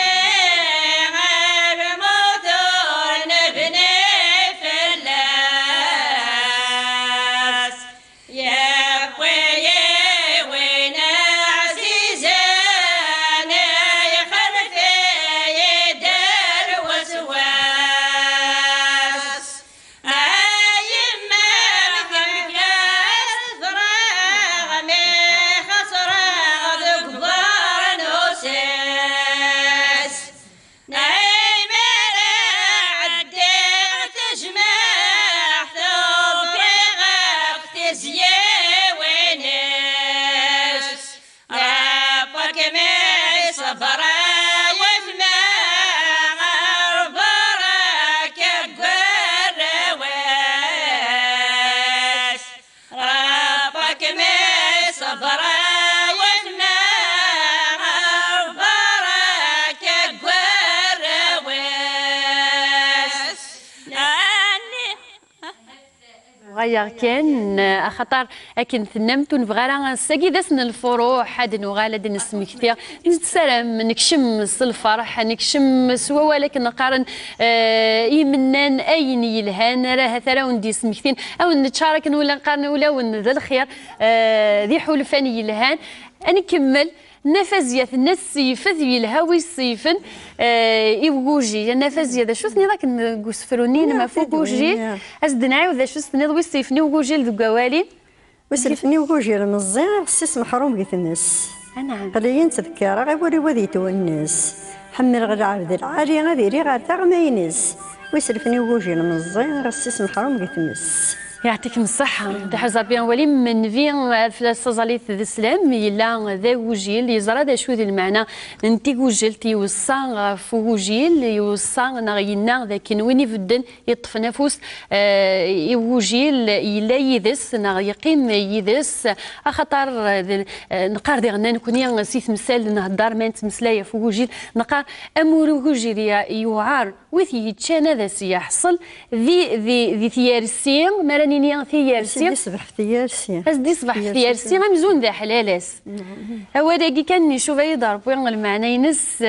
غير كان خطر لكن ثنمت ونبغى راه ساقي داسن الفروح حد نغالد نسمكتير نتسلم نكشم الفرح نكشم سوا ولكن نقارن آه يمنان اين يلهان راه ثرا وندي سمكتين او نتشارك ولا نقارن ولا ذا الخير آه ذي حلفان يلهان نكمل نفازية النسيفة ذي الهوي الصيفن آه إيوجي النفازية ذا شو ثني ذاك نقصفرونين ما فوقوجي أزدناعي وذا شو ثني ذوي الصيفني وجوجي لذوالي وسلفني وجوجي المزير السيس محروم قيت الناس أنا قليين تذكر غير وري وذي الناس حمل غير عبد العالي غادي ري غير تاع ما ينس وسلفني وجوجي المزير السيس محروم قيت الناس يعطيكم الصحة. تحرز ربي ولي من فين في زاليت ذا السلام يلا ذا وجيل يزرى ذا شو ذي المعنى انتي وجيل تيوصان فوجيل يوصان نغينا ذا كن وين يفدن يطف نفوس آه وجيل يلا يدس نغ يقيم يدس أخطر نقار ديغنا نكوني سيث مسال نهدار ما نتمسلايا فوجيل نقار أمور وجيل يوعار وثي تشانا ذا سيحصل ذي ذي ذي ثيارسي مرانيني ثيارسي صبح ثيارسي بس دي صبح ثيارسي غمزون ذا حلالس هو داكي كان نشوف يضرب وين المعنى ينس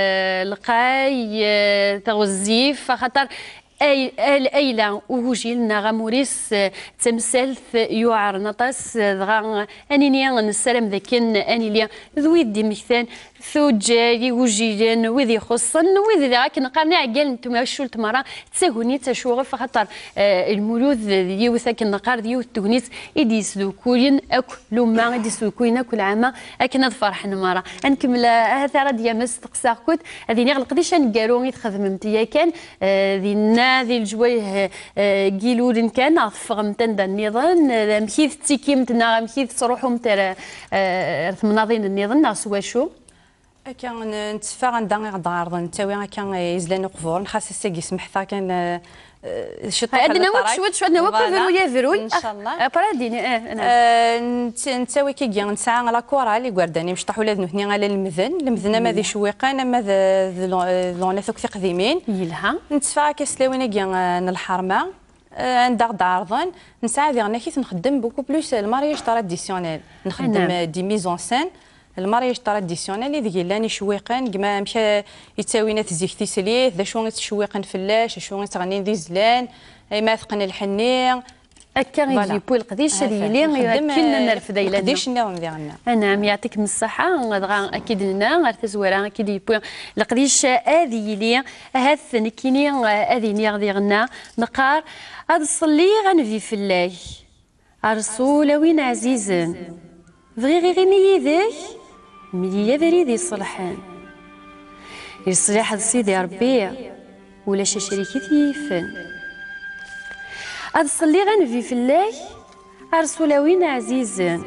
لقاي تغزيف خاطر اي ايلا وجيل نغاموريس تمثلث يوعر نطاس دغا انيني نسلم ذاكن انيليا ذوي دي مثال ثوجاي وجيلين وذي خصن وذي ذاك نقارن عقال نتوما شولت مرة تساهوني تشوغف خاطر المولود يوثاك النقار ديو التونيت يديس ذوكوين اكو لوما يديس ذوكوين اكو العامة اكن فرح مرة نكمل هذا راه ديال مس تقساكوت هذه نغلق ديش نقالو يتخدم متيا كان ذي ذي الجويه قيلولن كان عفغمتن دا النظام مكيف تيكيمتنا مكيف تروحهم ترى مناضين النظام سوا شو كان نتفاق عندنا غدا عرض نتاوي كان يزلان قفور نخاص الساق يسمح ثا كان شطح عندنا وقت شويه شويه عندنا وقت فيرويا فيروي ان شاء الله براديني اه انا نتاوي كي كيان نسعى على كورال اللي قرداني مشطحوا لذ نثني على المذن المذن ما ذي شويقان اما ذو لا ثوك ثقذيمين يلها نتفاق كسلاوينا كيان الحرمه عند غدا عرضان نسعى ذي انا كيف نخدم بوكو بلوس المارياج تراديسيونيل نخدم دي ميزون سين المارياج تراديسيونيل اللي ذي شويقان كما مشى يتساوينا تزيك تيسليه ذا شو تشويقن فلاش شو تغني ذي زلان ما ثقن الحني هكا يجي بوي القديش اللي يمكننا نرفد الى قديش النظام ديالنا نعم يعطيكم الصحه غدغا اكيد لنا غير تزويره اكيد بوي القديش هذه لي هاث نكيني هذه نيغ ديالنا نقار هاد الصلي غنفي في الله رسول وين عزيز بغي غير يذاك ملي بريد يصلحان يصلح هاد سيدي ربي ولا شي شريكي يفن هاد الصلي غنفي في الله رسولاوين عزيزان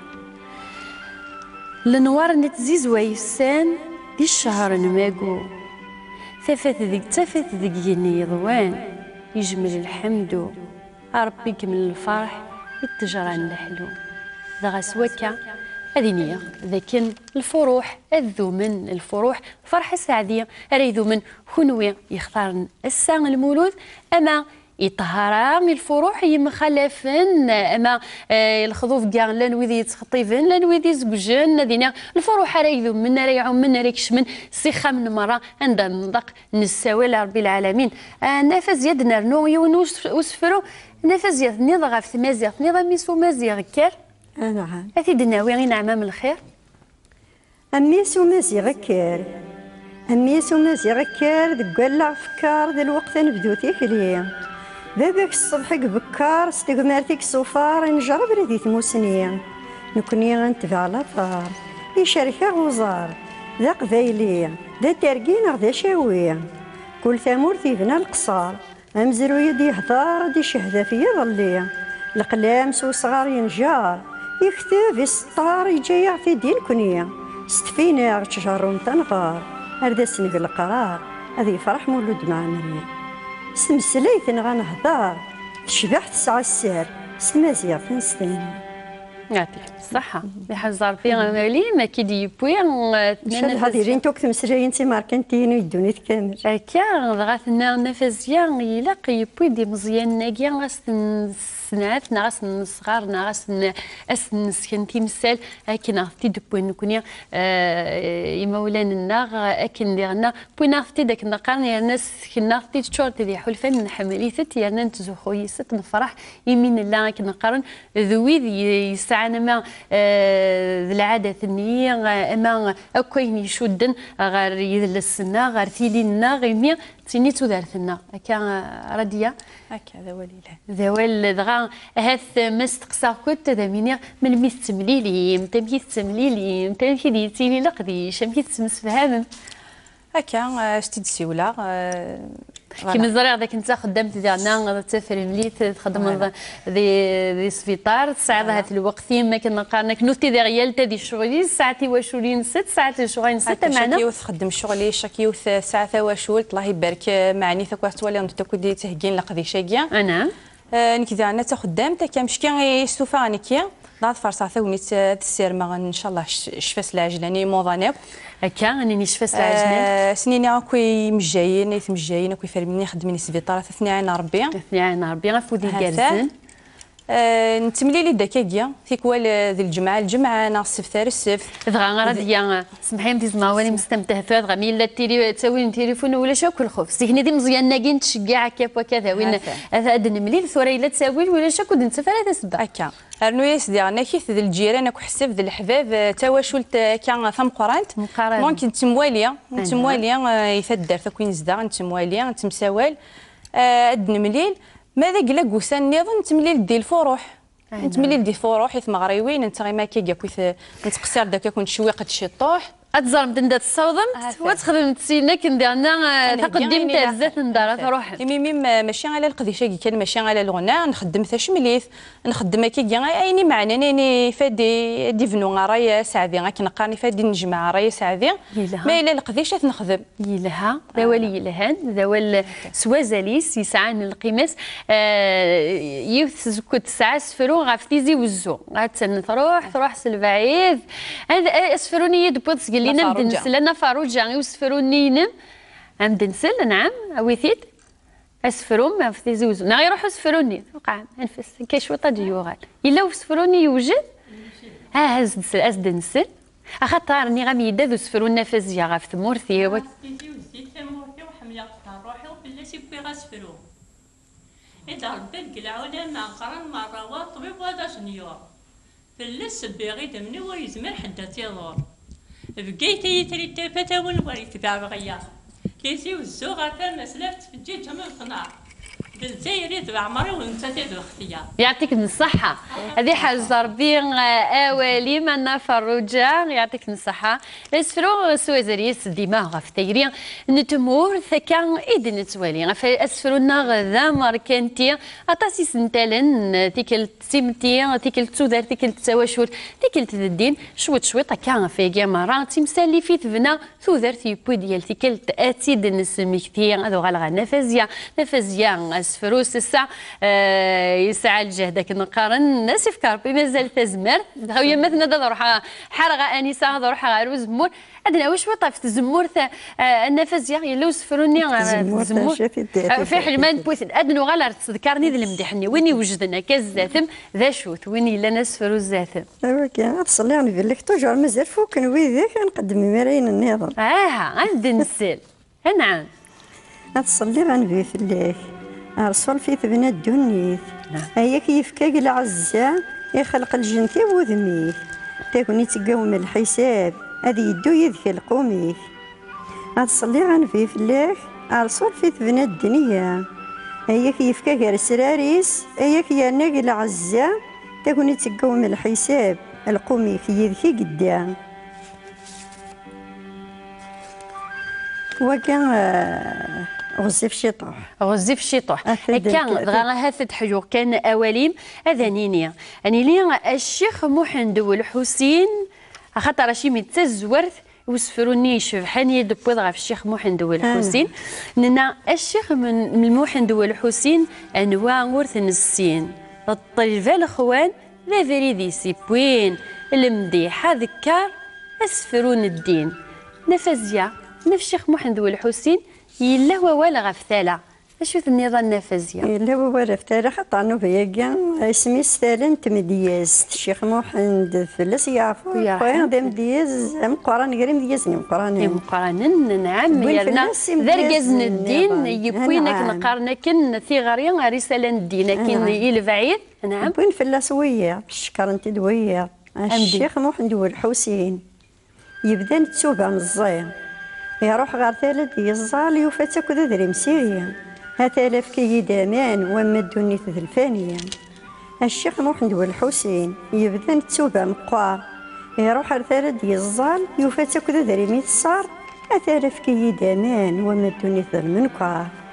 النوار نتزيز ويسان دي الشهر نماقو ثفث ذيك تفث ذيك ينيضوان يجمل الحمد ربي يكمل الفرح يتجرى الحلو ذا سواكا هذه نية لكن الفروح الذومن الفروح فرحة سعدية ريذومن خنوي يختار الساعة المولود أما يطهران الفروح يمخلفن اما الخضوف كاع لان ويدي يتخطيفن لان ويدي زوجن دينا الفروح ريذو من ريعو من ريكش من سيخه من مره عند النضق نساوي لرب العالمين نفس يد نرنو يونس وسفرو نفس يد نضغ في مازيغ نظام ميسو مازيغ كار نعم اكيد ناوي غير نعمه من الخير اميسو مازيغ كار اميسو مازيغ كار دقال افكار ذا الوقت نبدو تيكلي باباك الصبح بكار استقمارتك صفار نجرب ردي ثموسنية نكوني غنتبع لاطار يشاركها غوزار ذا قبايلية ذا تارقين ذا شاوية كل ثامور تيبنى القصار أمزرو يدي هضار دي شهدة في ظلية القلام سو صغار ينجار يكتب السطار يجي يعطي دين كنية ستفينا شجر تنغار هردا سنق القرار هذي فرح مولود مع مريم سمسليت غنهضر تشبح تسعى السير سمازيغ تنستنى يعطيك الصحة بحزر في غمالي ما كيدي بوي شحال هاديرين توك تمسراين تي ماركنتين يدوني كامل هكا غاتنا نفسيا يلاق يبوي دي مزيان ناكيا غاس سنات ناس صغار ناس اس نسكن تمثال اكن عرفتي دبوي نكوني يمولان الناغ اكن ديالنا بوي نعرفتي داك النقارن الناس كنا عرفتي تشورت دي حلفان نحمليت يانا نتزوخو يست نفرح يمين الله كنا نقارن ذوي يسعنا ما العاده النيه اما اكوين يشدن غير يدلسنا غير تيلينا غير تيني تودارثنا هكا رديه هكا ذا وليله ذا ول دغا هاث مستقصا كنت ذا مينير من ميث تمليلي متى ميث تمليلي متى كي تيني لقدي شم كي تمسفهام هكا شتي تسيولا كيما الزريعه ذاك انت خدمت ديالنا تسافر مليت تخدم ذي ذي سبيطار تساعد هذا الوقت ما كنا قارنا كنوتي دي غيال تدي شغلي ساعتي واشولين ست ساعات شغلين ست معنا شكيوث خدم شغلي شكيوث ساعه واشول الله يبارك معاني ثكوات تولي انت تكودي تهجين لقضي شاكيا انا نكذا انا تخدم كامشكي يستوفى نكيا لا فرصه ثونيت السير ما ان شاء الله شفاس العجلاني موضانيك هكا راني شفاس العجلان سنيني راكوي مجايين مجايين راكوي فرمني خدمني سبيطار اثنين ربي اثنين ربي غفودي كارزن نتملي لي دكاكيا تيكوال ذي الجمعه الجمعه انا السبت السبت دغا غادي سمحي لي زماواني مستمتع فات غامي لا تيري تساوي التليفون ولا شا كل خوف سيكني دي مزيان ناقين تشجع كيف وكذا وين هذا نملي ثوري لا تساوي ولا شا كنت نتسفر هذا سبا هكا رنو يسدي انا كيف ذي الجيران اكو حسب ذي الحباب تواشلت كان ثم قرانت ممكن تمواليه تمواليه يفدر تكوين زدا نتمواليه نتمساوال اد نمليل ماذا قلا قوسان نظن تمليل ديال الفروح تمليل ديال الفروح يث مغريوين انت غير ما كي كويث نتقصر داك كنت شويقه الشطوح اتزرم دندا تصوضمت وتخدم تسينا كنديرنا تقدم تازات ندار تروح ميم ماشي على القديشه كان ماشي على الغناء نخدم ثاش مليث نخدم كي عيني معنا ناني فادي ديفنو رايا سعدي كنقارني فادي نجمع رايا سعدي ما الا القديشه نخدم يلها ذوالي يلهان ذوال سوازاليس يسعان القماس يوث كنت ساعه سفرو غافتيزي وزو غاتن تروح تروح سلبعيد هذا اسفروني دبوت لينا ندنسل انا فاروجا يوسفروني نم ندنسل نعم اويثيت اسفرون ما في زوز نا يروحوا يسفروني وقع نفس كشوطه ديوغال الا وسفروني يوجد ها هز دنسل از دنسل اخاطر راني غامي يدادو سفرونا فازيا غا في ثمورتي و ثمورتي وحميه روحي وبلاتي بي غاسفرو اذا ربي قلعونا ما قرن مره وطبيب وهذا شنيور فلس بيغي دمني ويزمر حدا تيضور بقيت يتري تفتاون وري تبع بغيا كيسي والزوغه تما سلفت في الجيج من القناع بالزيري تبع مري وانت تدو اختيار يعطيك الصحة هذه حاجة ربي أولي من فروجة يعطيك الصحة اسفرو سويزريس ديما غفتيري نتمور ثكا إيدن توالي فاسفرونا غذا ماركنتي أطاسي سنتالن تيكل تيمتي تيكل تسودر تيكل تسواشور تيكل تدين شوت شويط كان فيجا مرة تمسالي في ثبنا ثوذر تيبو ديال تيكل تأتي دنسميكتي هذو غالغا نفازيا نفازيا فروس الساعة آه يسعى الجهد كنقارن الناس في كاربي مازال تزمر هاوية مثلا دا روح حرقة انسه دا روح غير زمور ادنا واش وطفت زمور آه النفس يلا وسفروني زمور في حلمان بوث ادنا غير تذكرني ذا المدحني وين وجدنا كزاتم ذا شوت وين الا ناس فروس زاتم ايوا كان تصلي انا في لك توجور مازال فوق نوي ذاك نقدم مراين النظام اه عند نسل نعم تصلي غنبي في الليل أرسل في ثبنا الدنيث هيا كيف كاك العزة يخلق الجنتي وذميث تاكوني تقوم الحساب هذي يدو يذكي قوميث أتصلي عن في فلاح أرسل في ثبنا الدنيا هيا كيف كاك السراريس هيا كي ناق العزة تاكوني تقوم الحساب القوميث يذكي قدام وكان غزي في الشطوح غزي في الشطوح كان غا هاثد حجور كان اواليم هذا نينيا اني لي الشيخ محمد والحسين خاطر راشي متزورث وسفروني شبحاني دبوض غا في الشيخ محمد والحسين ننا الشيخ من محمد والحسين انواع ورث السين الطلفه الاخوان لا فريدي سيبوين المديحه ذكار اسفرون الدين نفزيا نفس الشيخ محمد والحسين يلا هو ولا غفتاله اشوف النظام النفسيه يلا هو ولا غفتاله خطانو فيا كاع اسمي ستالن تمدياز الشيخ محمد فلس يعرفو خويا دام دياز ام قران غير مدياز نيم قران نيم قران نعم يرنا ذرجزن الدين يبوينك نقارنك ثيغاريا رساله الدين كاين البعيد نعم بوين فلاس ويا بالشكر انت دويا الشيخ محمد والحسين يبدا نتوبع من الزايا يروح غير ثالث يزال يوفات كذا ذري مسيريا هتالف كي دامان وما الدنيا الفانية الشيخ محمد والحسين يبدا نتوبع مقوار يروح غير ثالث يزال يوفات كذا ذري ميت صار هتالف كي دامان وما الدنيا المنكار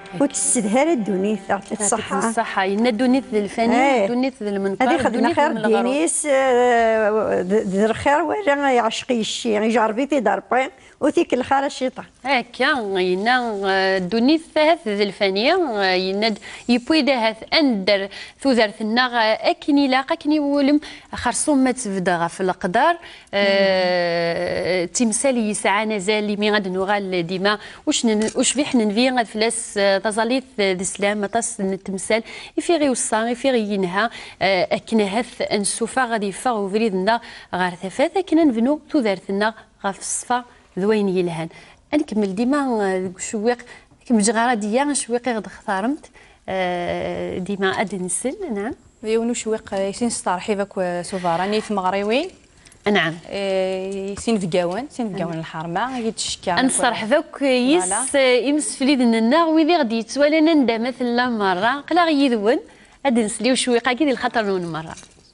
وتستدهر الدنيا تعطي الصحة الصحة ينا الدنيا الفاني ايه. والدنيا المنكر هذه خدمة خير دينيس ذي الخير ولا يعشقي الشي يجربي تضربي وتيك الخير الشيطان هكا ينا الدنيا ثلاث ذي الفانية ينا يبوي دهث أندر ثوذرثنا أكني لا أكني ولم خرصوم ما تبدا في الأقدار أه تمثال يسعى نزال مي غاد نغال ديما وش وش بيح ننفي غاد فلاس تظليت الإسلام تص التمثال يفيغي وصا يفيغي ينها أكن هث أنسوفا غادي يفاغ وفريدنا غار ثفاث أكن نفنو ثوذرثنا غاف الصفا ذوين يلهان نكمل ديما شويق كمل جغاره ديا شويق غد اختارمت ديما اد نسل نعم يونو شويق يسين ستارحي فاك سوفاراني في مغريوين نعم يسين فكاون يسين فكاون الحرمه يتشكى نصرح ذوك يس يمس فليد النار ويدي غادي يتوالى نندا مثلا مره قلا غيذون اد نسليو شويقه كي الخطر نون مره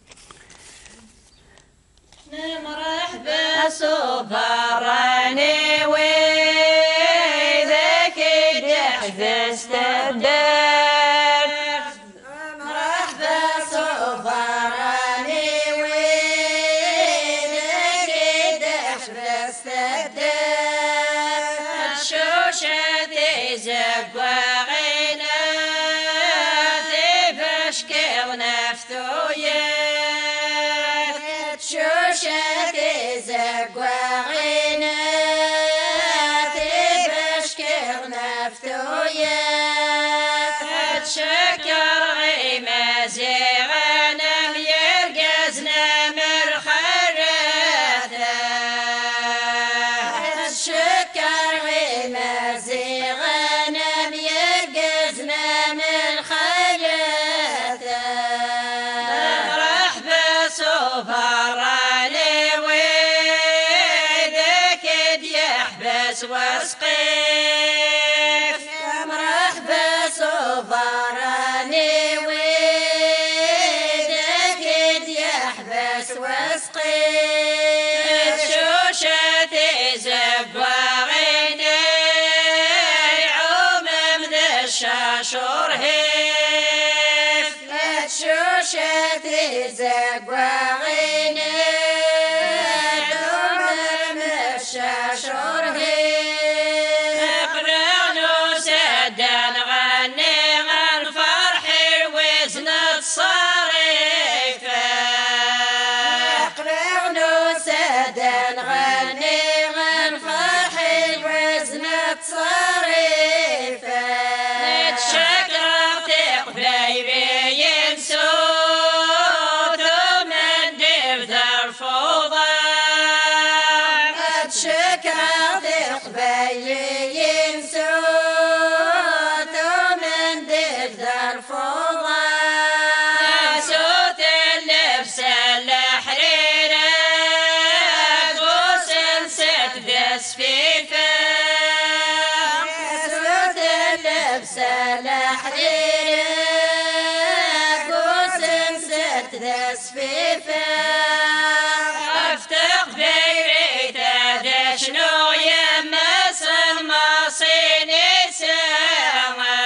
مرحبا صفراني وذاك يحبس الدار مرحبا صفراني وذاك يحبس الدار شوشة زقواغينا تفشكر نفتويا شوشة زقواغينا تبشكر نفتويا تشكر غيما زيغانا ميرقزنا مرخرثا تشكر غيما زيغانا ميرقزنا مرخرثا مرحبا صفر واسقيف مرحبا صفراني ويدك يحبس واسقيف شوشة زقواغينا يعوم من الشاشور هيف شوشة زقواغينا يعوم من الشاشور هيف افتق بيت دشنو يمس المصيني سما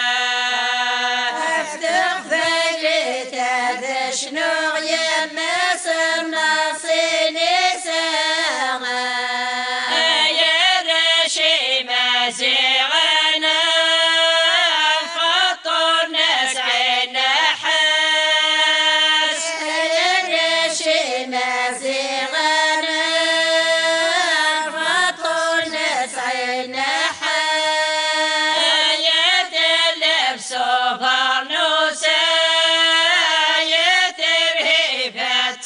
افتق بيت دشنو يمس المصيني سما يا رشي مزيغنا فطر نسعنا حس يا رشي مزيغنا فطر نسعنا حس يا دلب صفر نوسا يا ترهيبات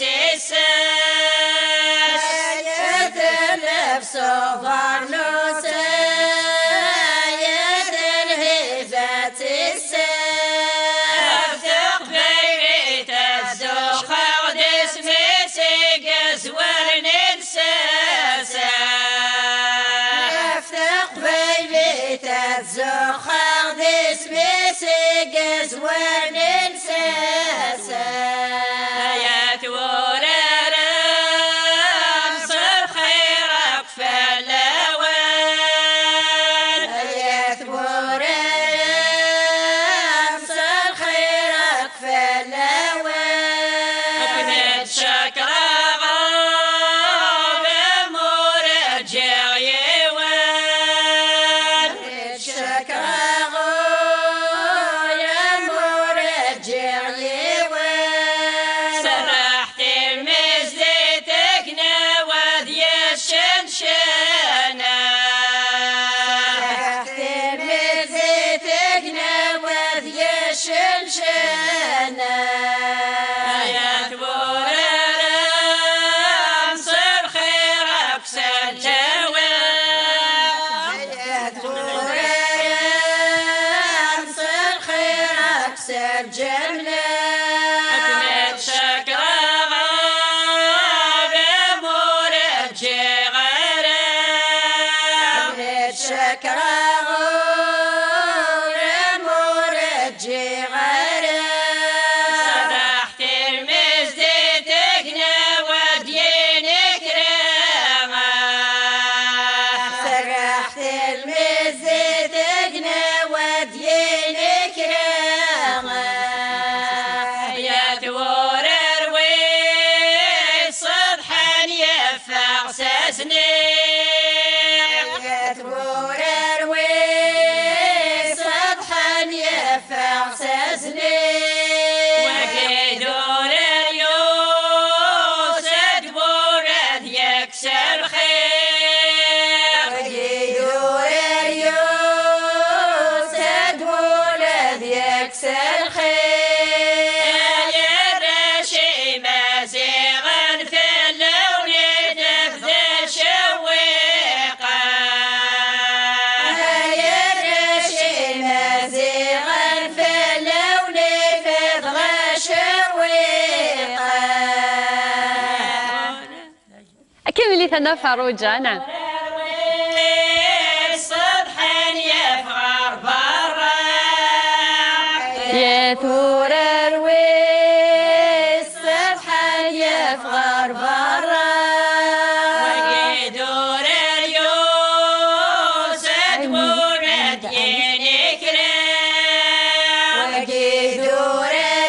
الساس يا دلب صفر نوسا يا ترهيبات الساس افتق بيت الزخة ودس مسيق زور ننساسا افتق بيت الزخة ودس مسيق زور ننساسا يا تورارا مصر خيرك فلا بجملة أتمت شكرا بمورد شغرة أتمت شكرا بمورد شغرة صدحت المزدتك نودينك رغم سرحت المزتك نودينك رغم يا تور رويس صبحا يفع سسني يتبور رويس صبحا يفع سسني وكيدور اليوس تبورد يكسر خير ويدور اليوس تدولد يكسر خير يا الرشي مازيغا في اللون نفذ شويقا يا الرشي مازيغا في اللون فضغ شويقا كملي ثنا فروجة نعم. صبحا يفغر برا يا ثور رويس صبحا يفغر برا وقدور اليوس تبورد ينك وقدور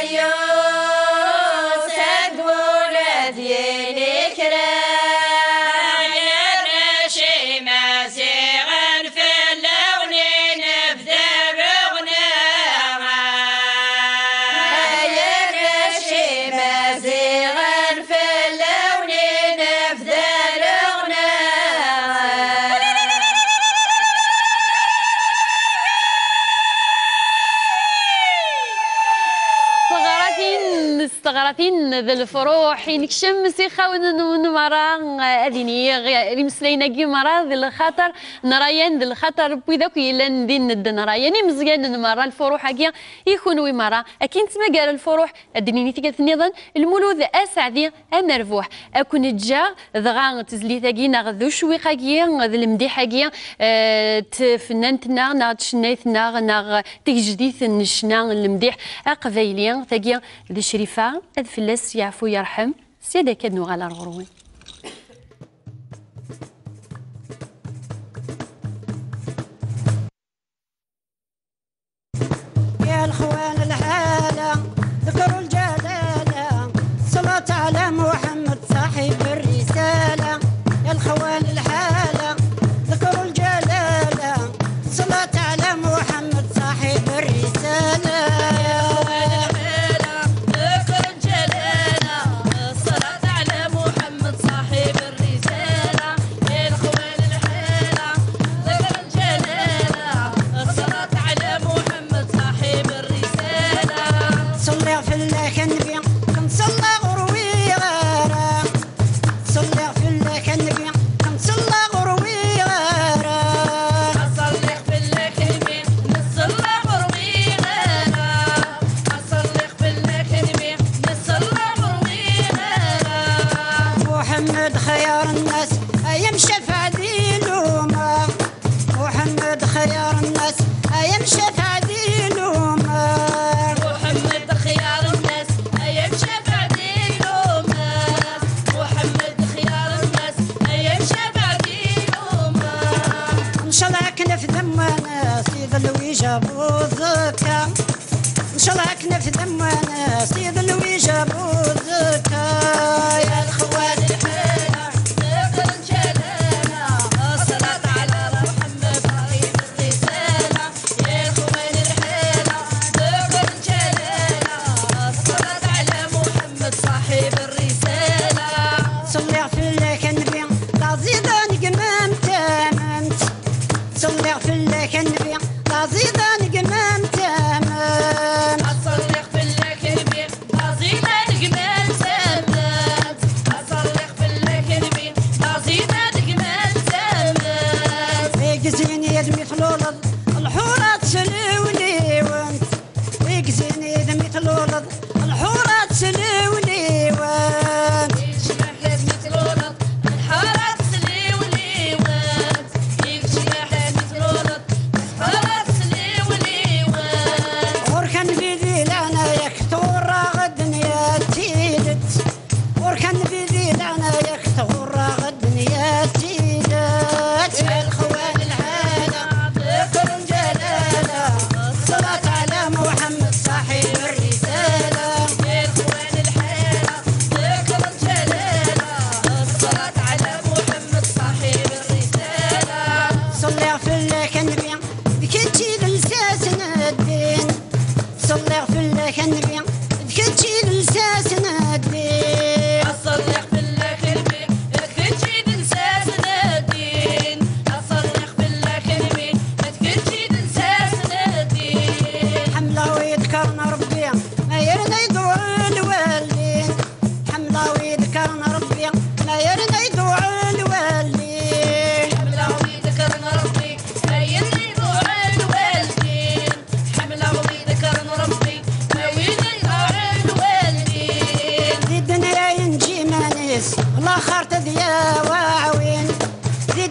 اليوس تدولد ينكرا يا الرشي مازيغا في اللون نفذ بغناها يا الرشي مازيغا في اللون نفذ الغنى صغراتين استغراتين ذا الفروح ينكشم سيخاون نمرا اذيني رمسلينا كي مرا ذا الخطر نرايان ذا الخطر بوذاك يلا ندين ند نراياني مزيان نمرا الفروح هكيا يكونوا مرا اكين تما قال الفروح ادنيني تيكات نظن المولود اسعدي امرفوح اكون جا ضغا تزليثاكي ناغ شوي قاكيا ذا المديح هكيا تفنانتنا ناغ تشنايتنا ناغ تجديث النشنا المديح اقبايليا ثاكيا ذي شريفه هذ فلاس يعفو يرحم سياده كادنو على الغروين. يا الخوان الحالة ذكروا الجلالة صلاة على محمد صاحب الرسالة يا الخوان الحالة ذكروا الجلالة صلاة على محمد صاحب الرسالة صلي في الله كنبي كنصلى غروي غارة صلي في الله كنبي كنصلى غروي غارة أصلح بالله كلمة نصلى غروي غارة أصلح بالله كلمة نصلى غروي غارة محمد خيار الناس أيام شفع ديلوما محمد خيار الناس أيام شفع ديلوما محمد خيار الناس أيام شفع ديلوما محمد خيار الناس أيام شفع ديلوما إن شاء الله كنا في ذمنا سيد اللوي جابوا الزكا إن شاء الله كنا في ذمنا سيد اللوي جابوا الزكا يا الخوان الحالة ذكر الجلالة الصلاة على محمد صاحب الرسالة يا إخوان الحالة ذكر الجلالة الصلاة على محمد صاحب الرسالة صلي في الله كنبي لا زيدان قمام تامنت صلي في الله كنبي لا زيدان قمام تامنت أصلح بالله كلمة عظيمة نجمال سامات أصلح بالله كلمة عظيمة نجمال سامات يقزيني يدمي طلول الحورات سلوني وانت يقزيني يدمي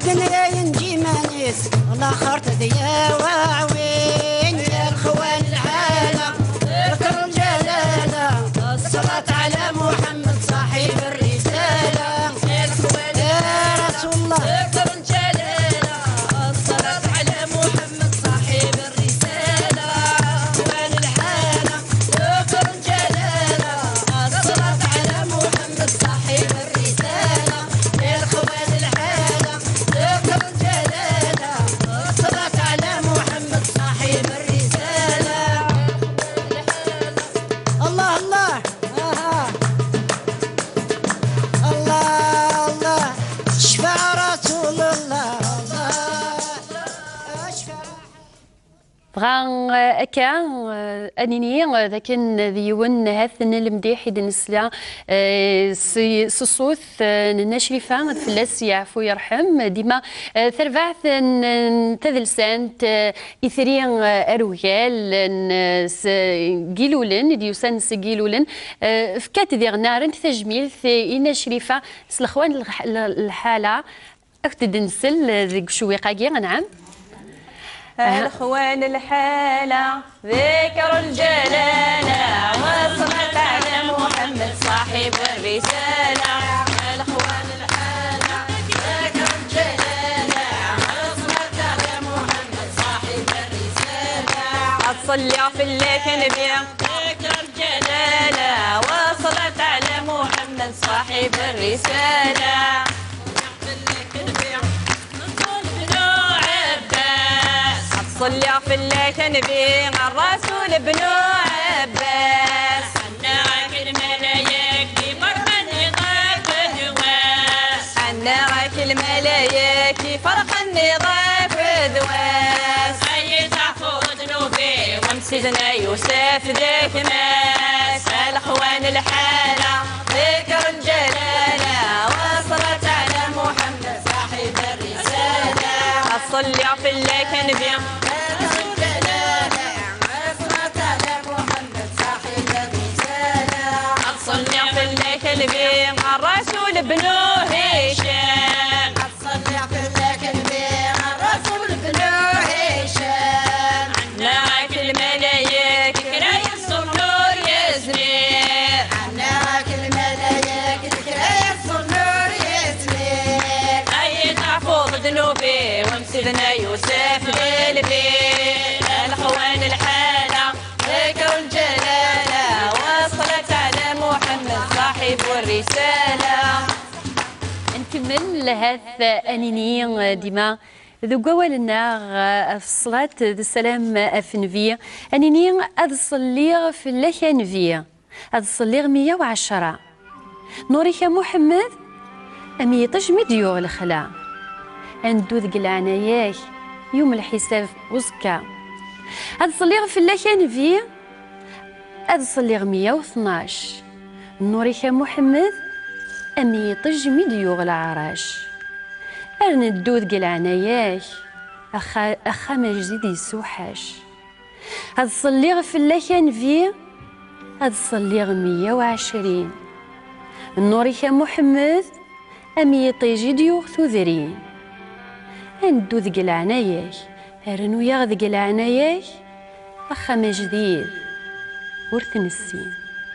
الدنيا ينجي مانيس والله خرت ذيا واعوين يا الخوان العالم ذكر الجلالة الصلاة على محمد صاحب الرسالة يا الخوان يا رسول الله ذكر الجلالة الصلاة على محمد صاحب الرسالة خوان العالم ذكر الجلالة الصلاة على محمد صاحب الرسالة يا الخوان العالم ذكر الجلالة الصلاة على محمد صاحب الرسالة الله الله آه. الله الله شفع رسول الله الله شفع بغا أكا أنيني ذاك ذيون هاثن المديح إذا نسلا سصوث نشرفة فلاس يعفو يرحم ديما ثربعث تذلسان إثري أرويال جيلولن ديوسان سجيلولن فكات ذي غنار تجميل إن شريفة سلخوان الحالة أكتد نسل ذي شويقاقي نعم الأخوان الحالة ذكر الجلالة والصلاة على محمد صاحب الرسالة الأخوان الحالة ذكر الجلالة والصلاة على محمد صاحب الرسالة أتصلي في الليل نبي ذكر الجلالة والصلاة على محمد صاحب الرسالة صلي في الليل نبي الرسول ابن عباس عنا الملايك فرحا يضاف دواس عنا الملايك فرحا يضاف دواس أي تحفظ ذنوبي ومسيدنا يوسف ذيك ماس الأخوان الحالة ذكر الجلالة وصلت على محمد صاحب الرسالة أصلي في الليل نبي صلي في الليل بين الرسول ابن هشام صلي في الليل بين الرسول ابن هشام عناك الملايك كراي الصنور يزنير عناك الملايك كراي الصنور يزنير أي تحفظ ذنوبي ومسيدنا يوسف للبيت الأخوان الحالة ذكر الجلالة وصلت على محمد صاحب الرسالة. نكمل هذا أنيني ديما ذو قوالنا في الصلاة السلام أفنفية أنيني أتصلي في الله نفية أتصلي مية وعشرة نوريك محمد أمي تجمد يو الخلا عندو ذق العناياك يوم الحساب وزكا أتصلي في الله نفية أتصلي مية واثناش نوريك محمد أمي تجمد يو العراش أرندو ذق العناياك أخا أخا مجدي يسوحاش أتصلي في الله نفية أتصلي مية وعشرين نوريك محمد أمي طيجي ديوغ ثوذرين أندو ذق العناياك أرنو ياغ ذق العناياك أخا مجديد ورث السين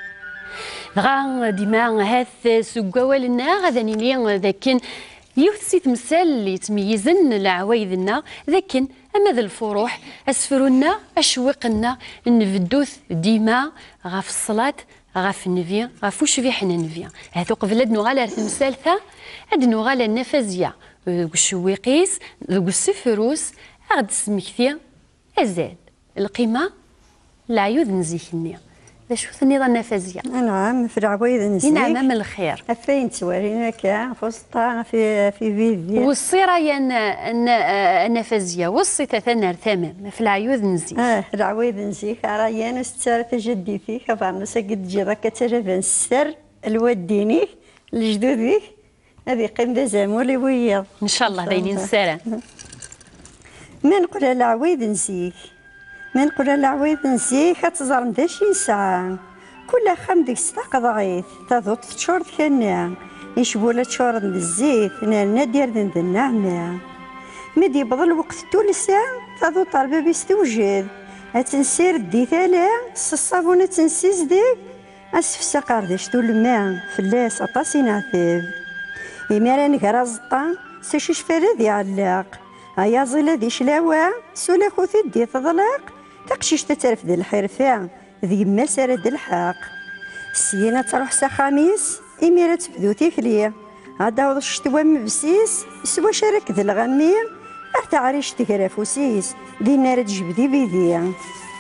غا ديما هاث سكوالنا غادا نيني ذاكن يوثسي تمثال اللي تميزن العوايدنا ذاكن أما ذا الفروح أسفرونا أشوقنا نفدوث ديما غاف الصلاة غاف النفيا غاف وش في حنا نفيا هذو قبل أد نغالا الثالثة أد نغالا النفازية ذوك الشويقيس ذوك السفروس غاد سمكثيا أزاد القيمة العيوذ نزيكني ذا شو النظام النفازية نعم في العوايد نزيك نعم من الخير أفين تورينا كا فسطا في في فيديو والصيرة يا النفازية والصيتا ثنر ثمام في العيوذ نزيك اه العوايد نزيك رايان ستار تجدي فيك فارنس قد جرا كترفن السر الوديني الجدودي هذه قيم ذا زامولي وياض ان شاء الله دايرين السلام من نقول العوايد نزيك من نقول العوايد نزيك تزرم ذا شي ساعة كل خم ديك ستاق ضغيث تضوط تشورت كنا يشبولا تشورد بالزيت نالنا دير ذن النعمة مدي يبض الوقت تولسا تاضو طالبة بيستوجد أتنسير دي ثالا الصابونة تنسيز ديك أسفسا قاردش طول الماء فلاس أطاسي نعثب إمارا نقرا زطا ساشوش فرد يعلق هيا زيلا دي شلاوة سولا خوثي دي تضلق تقشيش تترف دي الحرفة ذي ما سرد الحق سينا تروح سا خميس إميرا تبدو تيكلي هادا وض شتوا مبسيس سوا شارك ذي الغمي أرتا عريش تكرا فوسيس دي نار تجبدي بيدي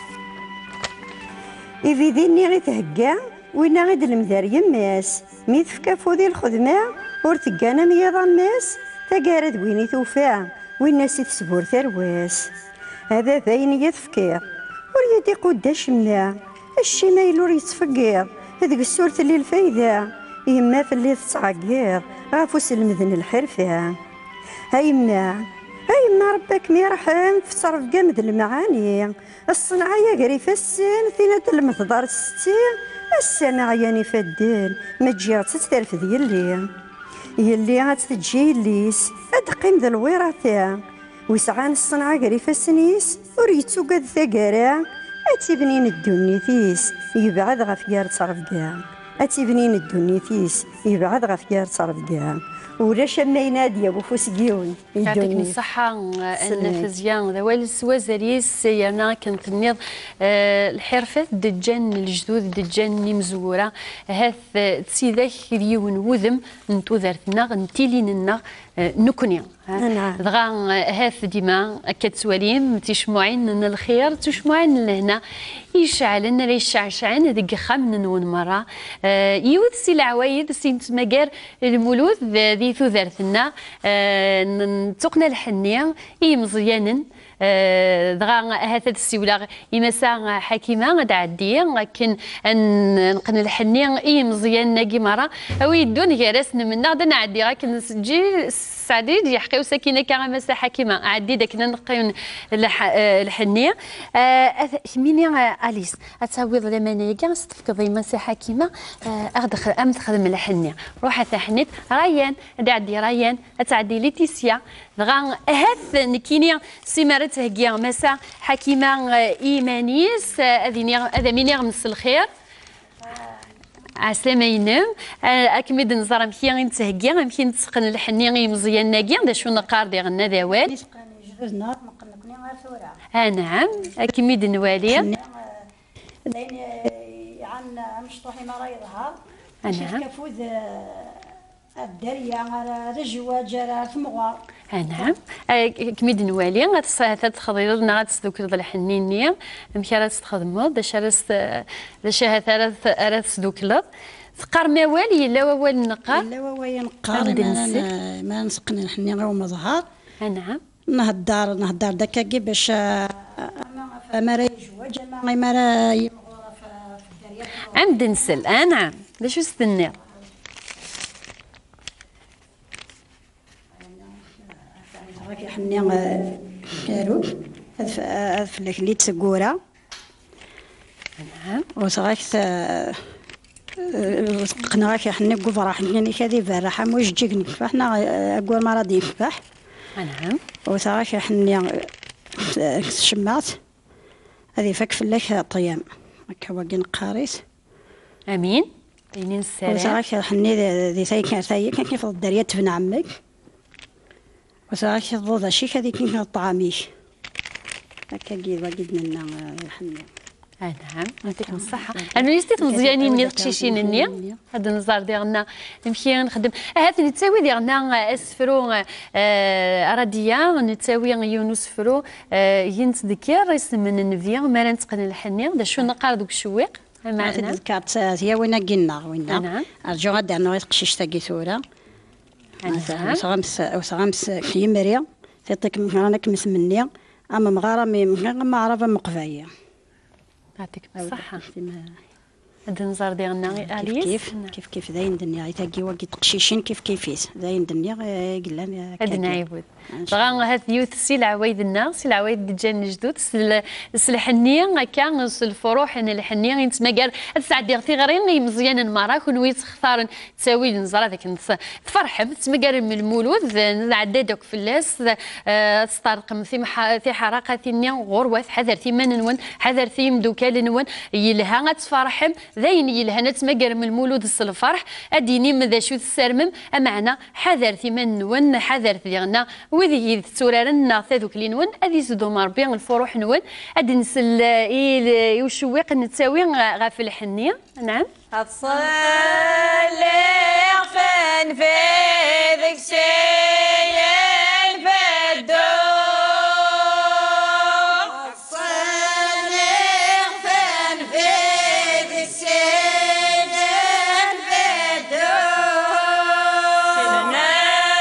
إفيدي ني غي تهكا وينا غيد المدار يماس مي تفكا فوذي الخدمة ور تقانا ميضا ماس تقارد ويني توفى وينا سي تسبور ثرواس هذا باين يتفكير ور يدي قداش منا الشي ما يلور يتفكير هذيك السورة اللي الفايدة يما في اللي تتعقير غافوس المذن الحرفة هيما هيما ربك مي يرحم في صرف جامد المعاني الصنعية قريفة السن ثينة المثدار الستين السمع يعني فدين ما تجي تسترف ديالي يلي غتجي ليس ادقيم ذا الوراثة ويسعان الصنعة قريفة السنيس وريتو قد ثقارا أتبنين الدنيثيس يبعد غفيار تصرف كاع أتبنين الدنيثيس يبعد غفيار تصرف كاع ولاش ما ينادي ابو فوسقيون يعطيكني الصحة النفزيان ذوال سوازريس يانا كنت نيض أه الحرفة دجان الجدود دجان مزورة هاث تسيذاك ديون وذم نتو ذرتنا نتيليننا أه نكوني دغا هاث ديما كتسواليم تيشمعين من الخير تشمعين لهنا يشعلن راه يشعشعن هذيك خامن نون مرة أه يوث سي العوايد سي مكار المولود ذي ثوذرتنا أه نتوقنا الحنية اي مزيانا أه دغا هذا السيولا يمسا حكيمه غدا عدي لكن نقن الحنية اي مزيان ناقي مرة او يدون غرسنا منا غدا نعدي غا كنجي سعدي دي حقي وسكينه كرامسه حكيمه عدي داك نقيون الحنيه ميني اليس اتساوي ظلمانيه كاع ستفكضي مسا حكيمه اخدخل ام تخدم الحنيه روح حنيت ريان عدي ريان اتعدي ليتيسيا دغا هاث نكيني سمارت هكيا مسا حكيمه ايمانيس اذيني اذا ميني غمس الخير عسلامة ينام أكمد نزار مكي غنتهكي غنمشي نتسقن الحني مزيان ناكي دا شو نقار دي غنا ذوال ها نعم أكمد نوالي داين عن مشطوحي ما راه يظهر نعم كفوذ الدريا رجوة جرى ثمغار نعم كميد نوالي غتساهل تخضي لنا غتسدوك الحنينيه مكي راه تخدمو داش راه داش هذا راه تسدوك لا تقار ما والي لا وال نقار لا وال نقار ما نسقنا الحنيه غير مظهر نعم نهدار نهدار دكاكي باش ما راه يجوج ما راه يمغور في الدريا عند نسل اه نعم داش استنى راكي حني كارو هاد فلاك اللي تسكورة نعم وصغاك قنا راكي حني قفرة حني كذي فرحة موش جيكني فاحنا أقول ما راضي يفاح نعم وصغاك حني شمات هذه فك فلاك طيام هكا واقي نقاريس امين بينين السلام وصغاك حني ذي ثاي كان ثاي كان كيف الدرية تبن عمك وساعات الضوضة شي هذيك كيف الطعاميش هكا كي واجد لنا الحنية نعم يعطيكم الصحة أنا نستيت مزيانين ني تقشيشين النية هذا النزار ديالنا نمشي نخدم هذا نتساوي ديالنا اسفرو راديا نتساوي يونس فرو ينتذكر اسم من النفيا ما نتقن الحنية دا شو نقار دوك الشويق معنا ذكرت هي وين قلنا وين أرجو غدا أنه يتقشيش تاكي ثورة وسغمس وسغمس في مريا تيطيك رانا كمس مني اما مغاره ما عرفه مقفايه يعطيك الصحه هاد النزار ديالنا كيف كيف كيف كيف داين دنيا يتاكي واقي تقشيشين كيف كيفيس داين دنيا قلنا هاد نعيبود طغى هاد يوث سي العوايد النار سي العوايد ديال الجدود الحنيه كان الفروح ان الحنيه يتماكر الساعه ديال تيغرين مزيان المراه كون تختار تساوي النزار هذاك تفرح تماكر من المولود عدا دوك فلاس تسترقم في في حرقه النيا غروه حذرتي ما نون حذرتي مدوكال نون يلها تفرحم ذاين يلها نتماكر من المولود الفرح اديني مذا شو تسرمم معنا حذرتي ما نون حذرتي ديالنا وذي تورارنا ثاذوك لي نون ادي زدو مربي الفروح نون ادي نسل يوشويق نتساوي غاف الحنيه نعم تصلي فين في ذيك الشيء الفدو تصلي فين في ذيك الشيء الفدو سلنا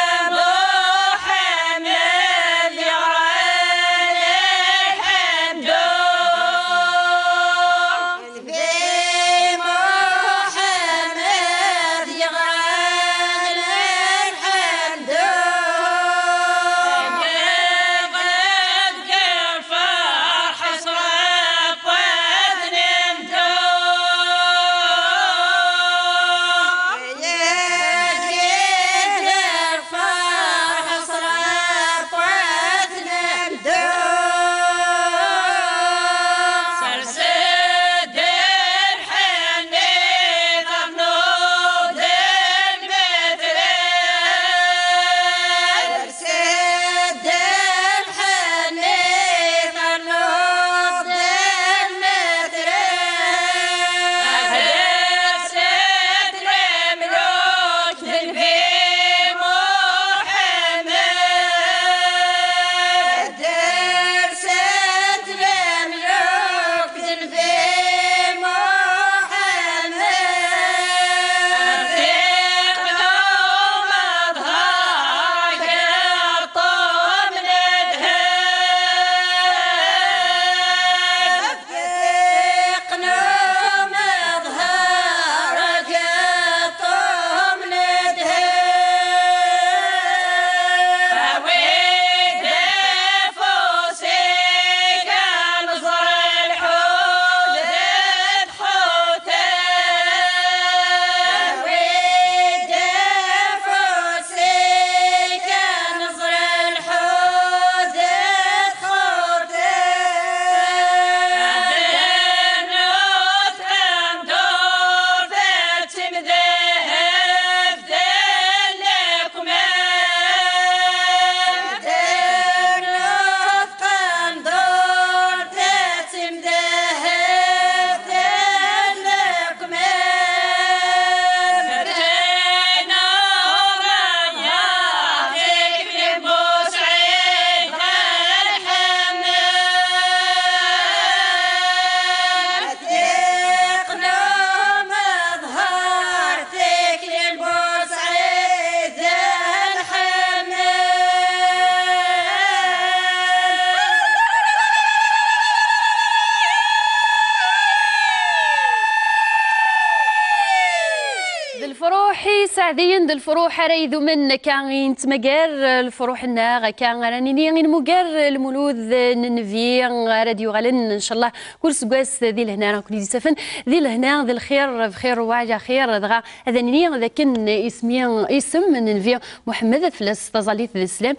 الفروحي سعديا د الفروح ريذو من كان تمقر الفروح النا كان راني نمقر المولود ننفي راديو غلن ان شاء الله كل سكواس ذي لهنا راه كل سفن ذي لهنا ذي الخير بخير وواجه خير دغا هذا ني ذاك اسمي اسم ننفي محمد فلاس تزاليت الاسلام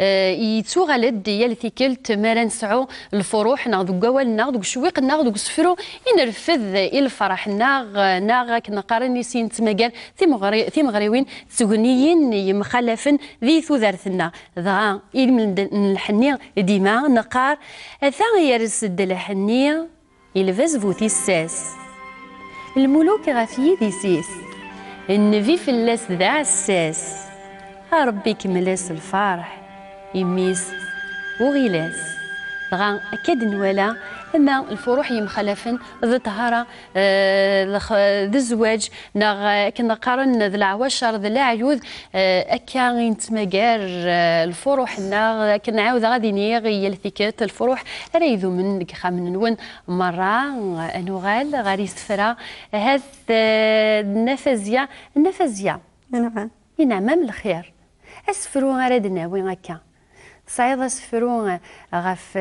يتوغلد ديال ثيكلت ما نسعو الفروح ناخذ قوال ناخذ شويق ناخذ سفرو ينرفذ الفرح ناغ ناغ كنا قارن سين تمقر ثي مغريوين سغنيين يمخلفن ذي ثوذرثنا ذا من الحنيه ديما نقار ثا يرسد الحنيه يلفز فوتي الساس الملوك غافي ذي سيس النبي في اللاس ذا عساس ربي كملاس الفرح يميس وغيلاس غا أكد نوالا اما الفروح يمخلفن ذا طهاره ذا الزواج نا كنا قارن ذا العواشر ذا العيوذ اكا ينتمجار الفروح نا كنا عاود غادي نيغ يلثيكات الفروح ريذو من ديك خامن نون مره انوغال غادي يستفرا هذا النفازيه النفازيه نعم ينعم من الخير اسفرو غاردنا وين هكا صعيد اسفرو غف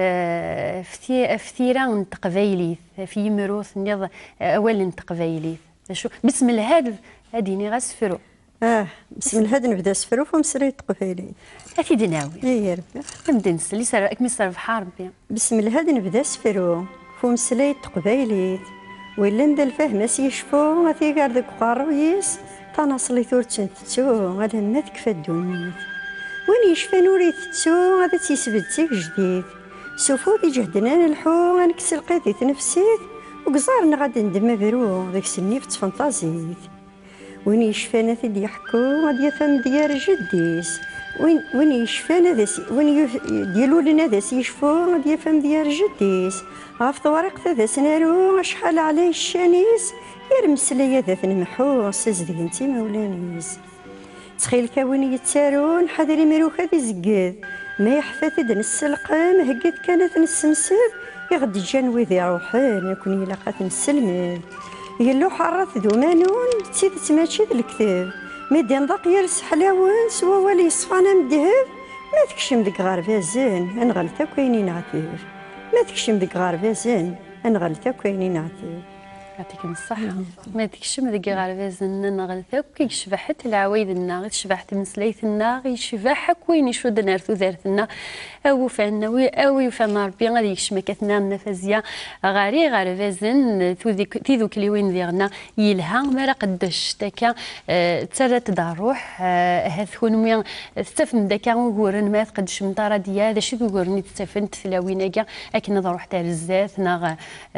فتي فتيران تقبايليث في مروث نيض اول تقبايليث شو بسم الهاد هاديني غاسفرو اه بسم الهاد نبدا سفرو فمسري تقبايلي اكيد ناوي اي ربي نبدا نسلي سر اكمل سر في حربي بسم الهاد نبدا سفرو فمسلي تقبايلي ولا ندير الفهم سيشفو غادي كاع داك قارويس تناصلي ثورتن تتو غادا ما تكفى الدنيا وين يشفى نوري تتو غادا تيسبدتك جديد سوفو دي جهدنا الحو غنكسر قيدي نفسيت وقزارنا غادا ندم برو داك السنيف تفانتازيت وين يشفانا ثدي يحكو غادي يفهم ديال جديس وين وين يشفانا ذا وين ديالو لنا ذا يشفو غادي يفهم ديال جديس عرف طوارق ذا سنارو شحال عليه الشانيس يرمس ليا ذا نمحو سازدك انتي مولانيس تخيل كاوين يتسارون حذري مروخ هذي زقاد ما يحفات دنس القام هكذا كانت نسمسد يغدي جانوي ذي روحان يكون يلاقات نسلمد يلو حرات ذو مانون تسيد تماشي ذا الكتاب ميدان ضاق يرس حلاون سوا والي صفانا مدهب ما تكشم ذيك غارفازان انغلتا كاينين عتير ما تكشم ذيك غارفازان انغلتا كاينين عتير يعطيكم الصحة ما تكشم ذيك غارفازن نغلثا كي شبحت العوايد الناغ شبحت من سليث الناغ يشبح كوين يشود نارثو ذارثنا او فانا او يفنا ربي غادي يكشم كثنا النفازيه غاري غارفازن تيذو كليوين ديالنا يلها ما راه قداش تاكا ترى تداروح هاثون ميان تستفن داكا وغورن ما تقدش مطاره ديال هذا شي غورني تستفن تلاويناكا اكن نروح تاع الزات ناغ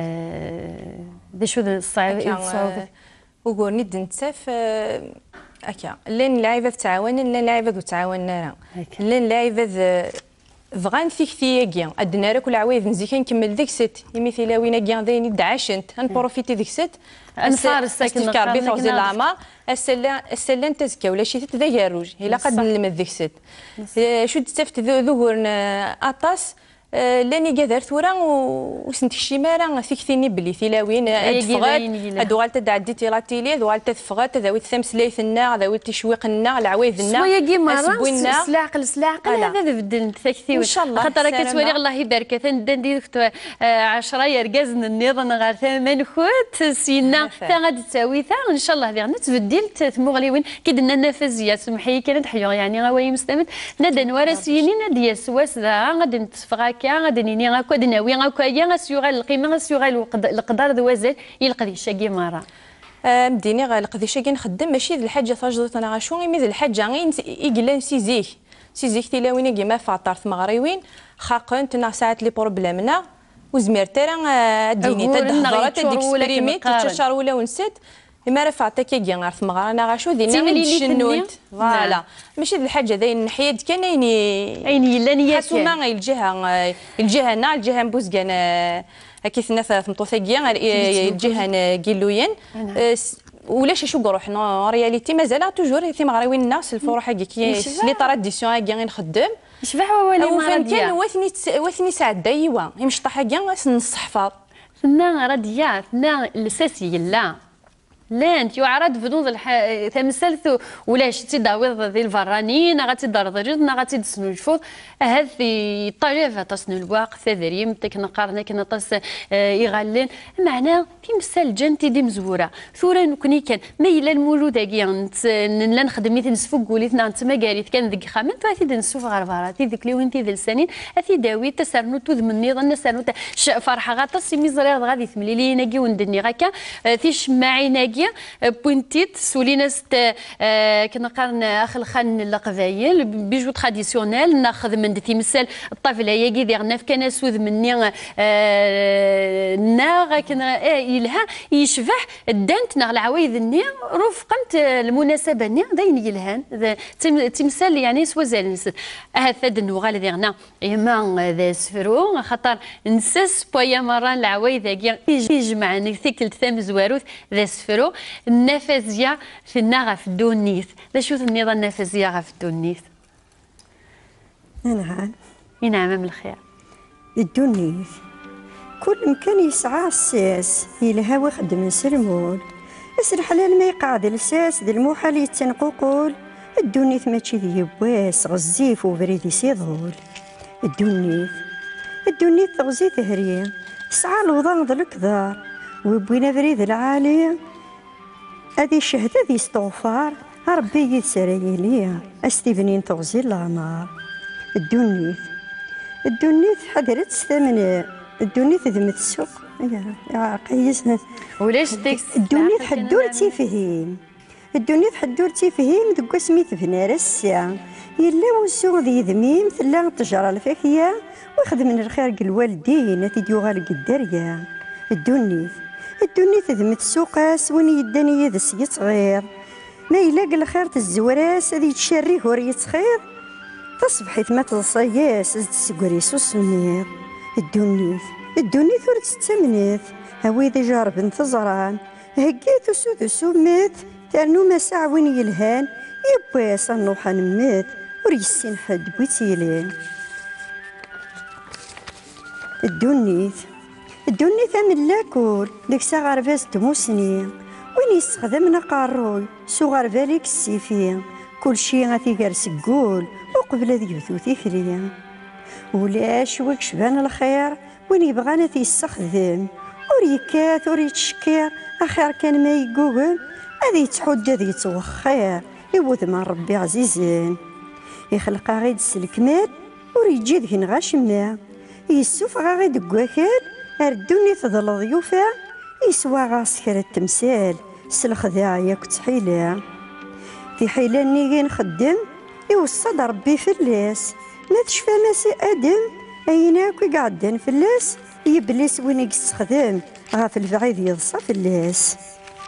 ذا شو الصعيب وقولني دنتساف اكا لين لاعبه تعاون لين لاعبه تعاون نرا لين لاعبه فغان فيك ثياكيا ادنا راه كل عوايد نزي كنكمل ديك ست مثلا وين كيا دايني دعشنت نبروفيتي ديك ست نفارس ساكن كاربي فوزي العمر السلا السلا تزكى ولا شي تذا روج الا قد نلمد ديك ست شو تستفت ظهور اطاس لاني قادر ثورا وسنتكشي مارا ثيكثيني بلي ثلاوين ادفغات ادوغال تدعدي تيلا تيلي ادوغال تدفغات ذوي الثمسليث النا ذوي التشويق النا العوايد النا شويه كيما سلاعقل سلاعقل هذا بدل ثكثي ان شاء الله خاطر كتولي الله يبارك ندير عشرة يركزن النظام غير ثمن خوت سينا تا غادي تساوي ثا ان شاء الله غادي تبدل تمغليوين كي درنا النفازيه سمحي كانت حيو يعني غاوي مستمد ندا وراسيني نادي سواس ذا غادي نتفغا كا غادي نيني غاكو دناوي غاكو يا غاسيوغال القيمه غاسيوغال القدر دوازل يلقى شاكي مره مديني غالقدي شاكي نخدم ماشي ذ الحاجه فاجدت انا غاشو غير ذ الحاجه غير يقلان سيزيك سيزيك تيلاوين كيما فاطر ثمغريوين خاقنت نا ساعات لي بروبليمنا وزميرت راه ديني تدهرات ديك سبريميت تشهر ولا ونسات ما رفعت كي غير ثمغرا انا غاشو دينا شنوت فوالا ماشي ذ الحاجه ذي نحيد كان عيني عيني لا نيات حسوا ما الجهه الجهه نا الجهه بوزكان كيف نثاث مطوثاكيا الجهه كيلوين ولاش شو قروح نو رياليتي مازال توجور ثمغريوين الناس الفروح كي لي طراديسيون كي نخدم شبح ولا ما فين كان وثني وثني ساعه دايوا مش طاحه كاع نص حفاظ ثنا راديات ثنا الساسي لا لا انت يعرض فدوض الح... تمثلث ولا شتي داويض ذي الفرانين غاتي دردريض غاتي تسنو الجفوض هذه طريقه تصنو الواقع ثذريم تك نقارنا كنا طس يغلن معناه في مثال جنتي دي مزوره ثورا نكوني كان ما الا المولود كيا لا نخدم مثل نسفق وليتنا انت ما قاليت كان ذيك خامنت واتي نسوف غرفاراتي ذيك لي وانتي ذي السنين اتي داوي تسرنو تذ مني ظن سرنو فرحه غاطس ميزريض غادي ثملي لي ناكي وندني غاكا في شماعي ناكي كي بوينتيت سولينا ست كنا قارنا اخ الخان القبايل بيجو تراديسيونيل ناخذ من تمثال الطفله ياكي ديالنا كان سوذ مني نا كنا يلها يشبه الدانت نا العوايد الني رفقمت المناسبه ني داين يلهان تمثال يعني سوازال هذا النوغال ديالنا اما ذا سفرو خاطر نسس بويا مرة العوايد كي يجمع نثيك ثام زواروث ذا سفرو النفازيه في النغه في الدونيث لا شوف النظام النفازيه في الدونيث نعم ينعم من الخير الدونيث كل مكان يسعى الساس يلها واخد من سلمول اسرح حلال ما يقعد الساس ذا المحال يتنقوقول الدونيث ماشي ذي يبواس غزيف وبريد يسيضول الدونيث الدونيث تغزي تهري سعى الوضع ذا الكذار وبوينا بريد العالي هذه الشهدة ذي استغفار ربي يتسري ليا استبنين تغزي العمار الدونيث الدونيث حضرت ستامن الدونيث ذمت السوق يا قيس ولاش ديك الدونيث حدور تيفهيم الدونيث حدور تيفهيم ذوك سميت بنار الساعة يلا وسو ذي ذميم ثلا تجرى الفاكية واخذ من الخير الوالدين تيديو غالق الدريا الدونيث الدونيث ذمت السوقاس وين يداني يدس يتغير ما يلاقي الخير تزوراس هذي تشريه ور يتخير تصبحت ما تصياس تسقريس وسمير الدونيث الدونيث ور تستمنيث هاوي ذي جارب انتظران هكيت وسود وسوميت ترنو ما ساعة وين يلهان يبواس النوحة نميت ور يسين حد بويتيلين الدونيث الدونيث من لاكول ديك ساعة غرباس دموسني وين يستخدم قاروي سو غرباليك السيفي كل شي غادي غير سقول وقبل ذي يثو تيفري ولاش ويك شبان الخير وين يبغانا تيستخدم وريكات وريتشكير اخير كان ما يقول هذي تحد هذي توخير يوذ من ربي عزيزين يخلق غيد السلكمات وريجي ذهن غاشما يسوف غاغي دكواكال اردوني تظل ضيوفا يسوى غاسكر التمثال سلخذاع ياك تحيلا في حيلة نيجي نخدم يوصد ربي فلاس ما تشفى ماسي ادم ايناك يقعدن فلاس يبليس وين يستخدم غاف البعيد يضصى فلاس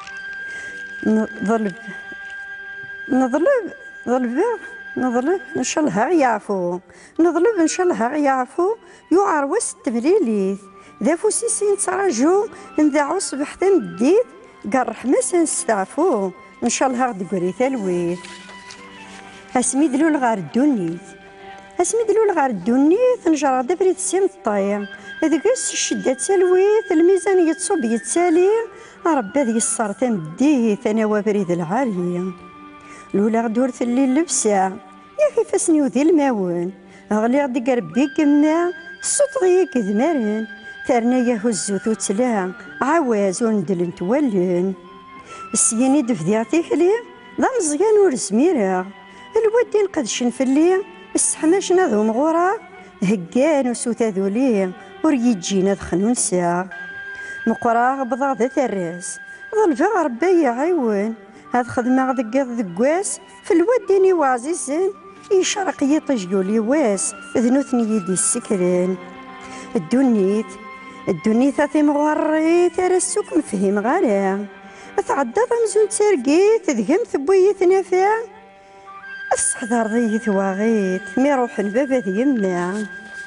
نظلب نظلب ظلب نظلب ان شاء الله يعفو نظلب ان شاء الله يعفو يعار وسط تمريليث ذا فوسيسين تراجو نذاعو صبح تمديد قال رحمة سنستعفو ان شاء الله غادي قري تلويث اسمي دلول غار الدونيث اسمي دلول غار الدونيث نجرى دبريت سيم الطاير اذا قاس الشدة تلويث الميزان يتصوب يتسالي ربي ذي الصار تمديث انا وبريد العالية لولا غدورت الليل لبسا يا كيفاسني وذي الماون غلي غدي قربي كما الصوت غيك ذمارن ترنا يهزو توتلا عواز وندل نتولن السياني دفديع تيكلي لا مزيان ورسميرا الودين قدشن فلي السحماش ناذو مغورا هكان وسوتا ذولي وريجينا دخنون ساعة مقرا بضا ذا الراس ظلفا ربي يعيون هاد خدمة ذقاط ذقواس في الودين وعزيزين يشرق يطجيولي واس ذنوثني يدي السكرين الدونيث الدونيث ثي مغوري ترسوك مفهم غالا اتعدى رمزون ترقيت ذهم ثبويت نافع الصحدار ضيث واغيت ميروح البابا ذيمنا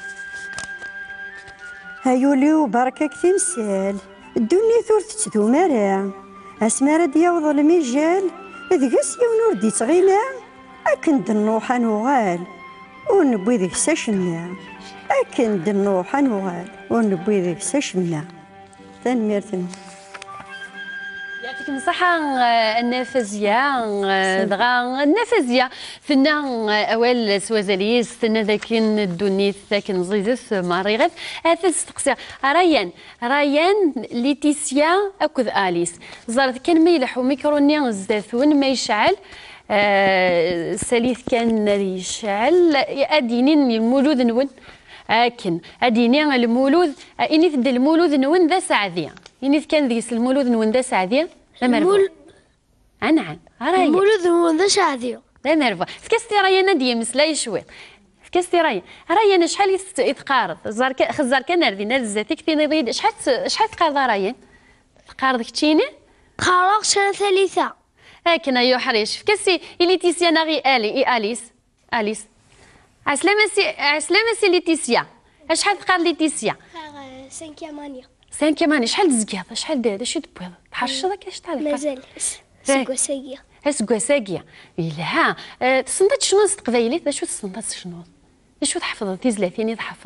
هايولي وبركة تمثال الدونيث ور تتدو مرا اسمارا دياوض المجال ذقاس يونور دي تغيما اكن دنوحا نوغال ونبوي ذيك ساشنا اكن دنوحا نوغال ونبوي ذيك ساشنا تنميرتنا يعطيكم الصحة النافذية دغا النافذية ثنا أول سوازاليس ثنا ذاكين الدونيث ذاكين زيزث مريغث هذا استقصى ريان ريان ليتيسيا أكذ آليس زارت كان ما يلحو ميكروني زاثون ما يشعل آه ساليث كان يشعل أدينين المولود نون أكن أدينين المولود إني ذا المولود نون ذا سعدية إني كان ذيس المولود نون ذا سعدية لا مرفوع نعم راهي المولود هو ذا شاديو لا مرفوع فكاستي راهي ناديه مسلاي شويه فكاستي راهي راهي انا شحال يتقارض زار خزار كان ردي نال زاتك تيني شحال شحال تقارض راهي تقارض كتشيني قارق سنه ثالثه هاكنا يو حريش فكاسي ليتيسيا ناغي الي اي اليس اليس عسلامه سي عسلامه سي ليتيسيا شحال تقارض ليتيسيا خمسة مانيا خمسة مانيا شحال تزكي شحال داير شو تبغي تحرش هذاك اش تعرف مازال سكواساكيا سكواساكيا إلا أه تصنت شنو تقبايلي شو تصنت شنو شو تحفظ تيزلاتيني تحفظ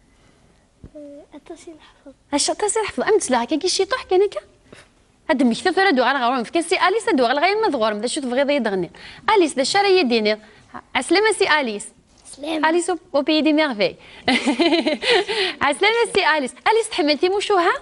التصين حفظ اش تصين حفظ امت لا كي شي طوح كانك هاد مكتب فرا دوغ على غورم فكاسي اليس دوغ غير ما دغورم دا شو تبغي يدغني اليس دا شرا يديني عسلامه سي اليس سلام اليس او بي دي ميرفي عسلامه سي اليس اليس تحملتي موشوها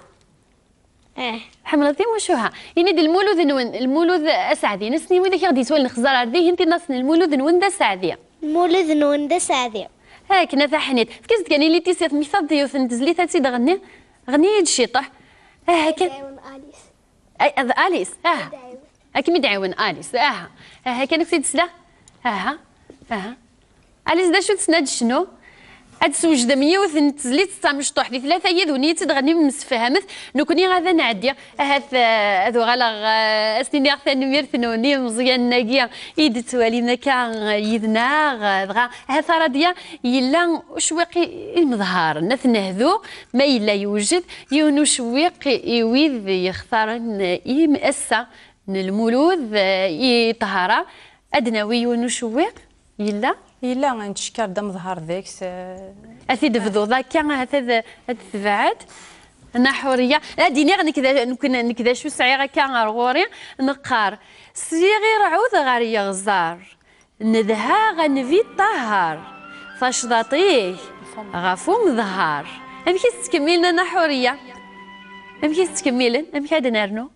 اه حملتي موشوها يعني دي المولود نون المولود اسعدي نسني وذاك غادي يسول نخزر عندي انت ناس المولود نون دا سعديه المولود نون دا سعديه هاك نتا حنيت فكاس كاني لي تيسيت ميثاد ديوث ندزلي تاتي دغني غني هاد الشيطح اه هكا اليس اي اليس اه اكيد يدعون اليس اه ها كان في تسلا اه اه اليس دا شو تسناد شنو هاد سوجد مية وثن تزليت تاع مشطوح في ثلاثه يدوني تدغني مسفهمت نكوني غادا نعدي هاث هذو غلا سنين ثاني ميرثنوني مزيان ناقيه يد توالينا كان يدنا دغا هاث راديا يلا شويقي المظهر نثنهذو ما يلا يوجد يونو شويق يويذ يختار يمأسى المولود يطهر ادناوي يونو شويق يلا يلا نتشكر دم ظهر ذاك اثيد فضو ذاك هذا الثبعات انا حوريه ديني غنكذا نكون نكذا شو سعيره كان غوري نقار صغير عود غاري يغزار ندها غنفي طهر فاشضاطيه غافو مظهر امكي تكملين انا حوريه امكي تكملين امكي هذا نرنو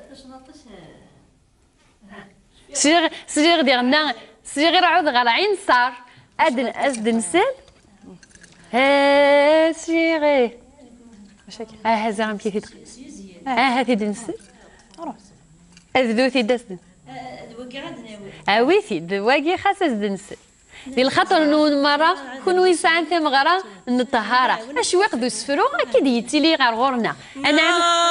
صغير صغير ديالنا صغير عود غير عين صار ادن ازدن سل ها صغير مشاكل ها هذا عم كيف يدخل ها هذي دنسل اذدوثي دسدن اويثي دواقي خاص دنسل دي الخطر نون مره كون يسعن ثم غرا الطهاره اش يقدو سفرو اكيد يتيلي غير غورنا انا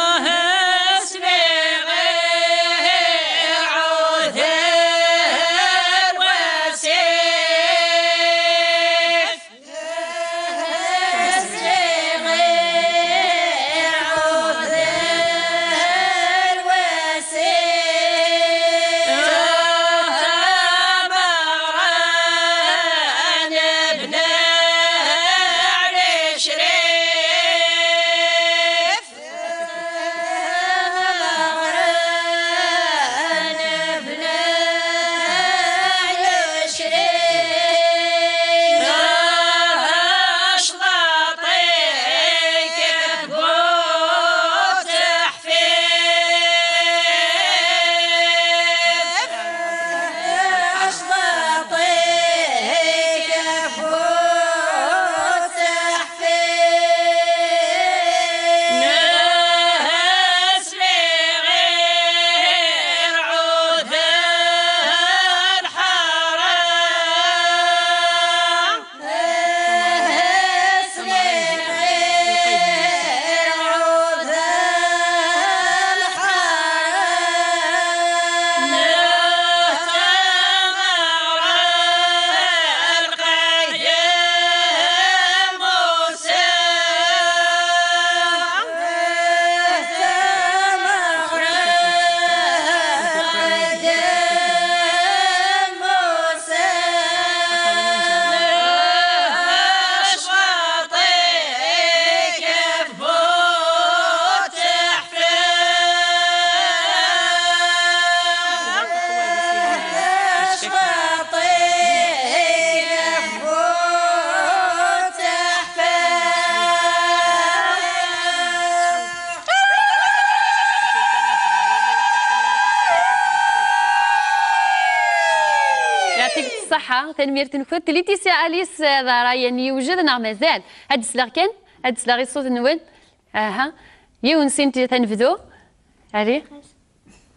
الصحة تنمير تنفوت ليتيسيا أليس ضرا يعني وجدنا مازال هاد السلاغ كان هاد السلاغ الصوت نون اها يون سنت تنفذو هذه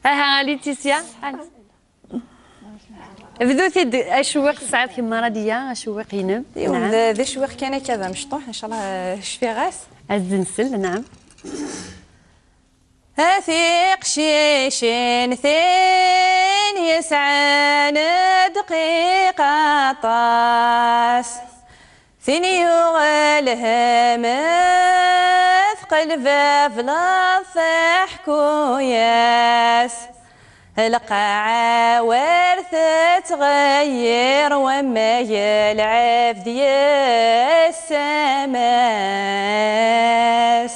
ها ليتيسيا بدو ثيد اشواق ساعات كيما راديه اشواق ينم نعم ذا شويق كان كذا مشطوح ان شاء الله شفي غاس عز نسل نعم ثيق شيشين ثين يسعان دقيقة طاس ثين يغلها مثقل فاف لا ضحكو ياس القاعة ورث تغير وما يلعب ديال السماس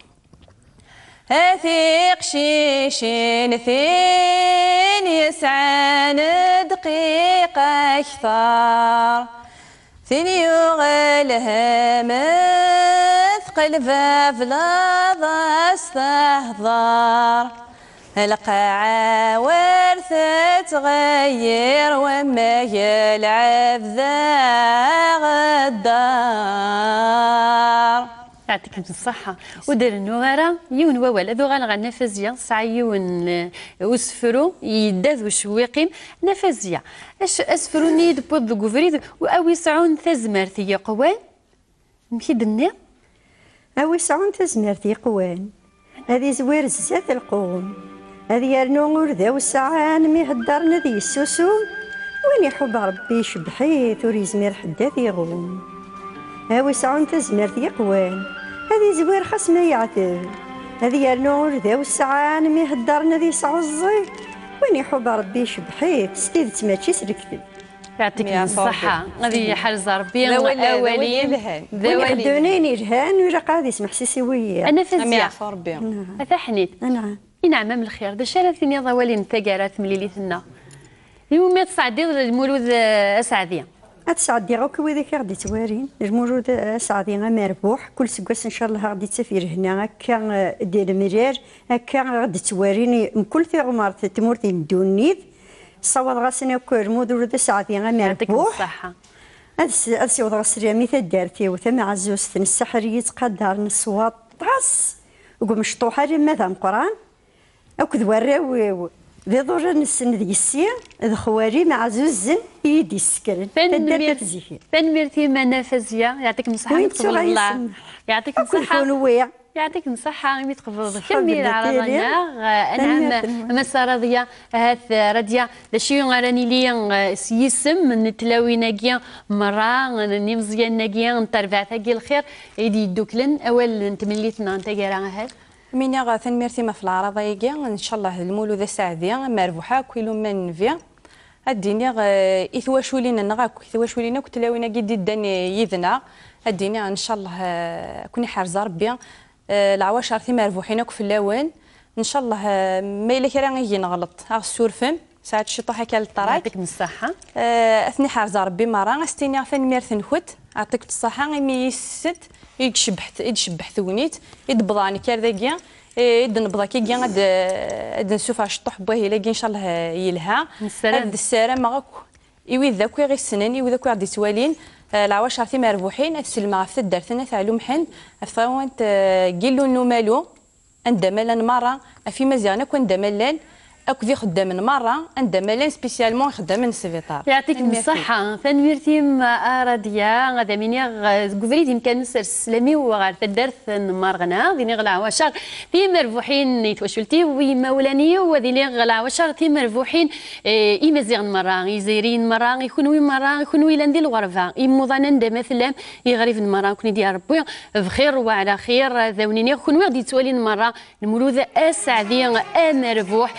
ثيق شيشين ثين يسعان دقيقة أكثر ثين يغلها مثقل فاف لا ضاس تهضر القاعة ورث تغير وما يلعب ذا غدار. يعطيكم الصحة ودار النغارة يون ووال ذو غالغا نفازية سعيون وسفرو يداذو شويقين نفازية اش اسفروني دبوض ذو قفريد او يسعون تزمرتي قوان مكيد النير او يسعون تزمرتي قوان هذه زوير زات القوم هذه يرنو ذا وسعان ميهدرنا ذي السوسوم وين يحب ربي شبحيث وريزمير حداث يغوم هاوي سعون تزمرت يقوان هذه زوير خاص ما يعتب هذه يرنو ذا وسعان ميهدرنا ذي سعوزي وين يحب ربي شبحيث ستيدت ماشي سركتب. يعطيكم الصحة غادي حرز ربي الأولين ذوالين دونين يرهان ولا قاعد يسمح سيسي ويا أنا فزيع ربي هذا حنيت نعم نعم من الخير دا شرفني ضوالين ثقارات مليليتنا اليوم تصعدي المولود أسعدية أتسعدي غوك وذاك غادي توارين المولود أسعدي مربوح كل سكواس إن شاء الله غادي تسافر هنا هكا ديال المرير هكا غادي تواريني من كل ثغمار تمورتي ندونيذ صوت غاسنا كل مولود أسعدي مربوح الصحة هاد سيوض غاسريامي تدارتي وثم عزوز السحرية قدر نصوات طاس وقوم مشطوحة ماذا مقران أكد وراو ذي ضر نسن ذي السيا ذي خواري مع زوزن يدي السكرن تنمير تنميرتي منافزية يعطيك الصحة تقبل الله يعطيك الصحة يعطيك الصحة يمي تقبل كمل عرضنا أنعم مسا راضية هاث راديا داشي راني لي سيسم نتلاوي ناقيا مرة نمزيان ناقيا نتربع ثقي الخير يدي دوكلن أول نتمليتنا نتاقرا هاد من يغا ثنميرتي ما في العرض يجي ان شاء الله المولود سعديه مربوحه كيلو من فيا الدنيا اثواشولينا نغاك اثواشولينا كنت لاوينا قد دان يذنا الدنيا ان شاء الله كوني حارز ربي العواشر ثي مربوحين في اللوان ان شاء الله ما الا كرا يجي نغلط ها السورفم ساعه الشطوحه كال الطراق يعطيك الصحه اثني حارز ربي مره استني ثنميرت نخوت يعطيك الصحه مي ست يشبحت يشبح ثونيت يدبضاني كار ذاكيا يدنبضا كي غاد غاد نشوف على الشطوح باه الا ان شاء الله يلها هاد السلام غاك ايوي ذاك غير السنان ايوي ذاك غادي توالين العواش عرفتي مربوحين السلمه في الدرتنا تاع لومحن فوانت قيلو نو مالو اندملان مره في مزيانه كون دملان اكو ذي خدام مره عندها مالين سبيسيالمون خدام من السبيطار. يعطيك الصحه فنويرتي راديا غادا ميني غوفريد يمكن نسر السلامي وغار الدرس مرغنا ذيني غلا وشار في مربوحين يتوشلتي ومولاني وذيني غلا وشار في مربوحين يمزيغن مره يزيرين مره يكونوا مره يكونوا لاندي الغرفه يموضنا ند مثلا يغريف مره كوني ديال ربي بخير وعلى خير ذاونيني كونوا غادي تولين مره المولود اسعدي مربوح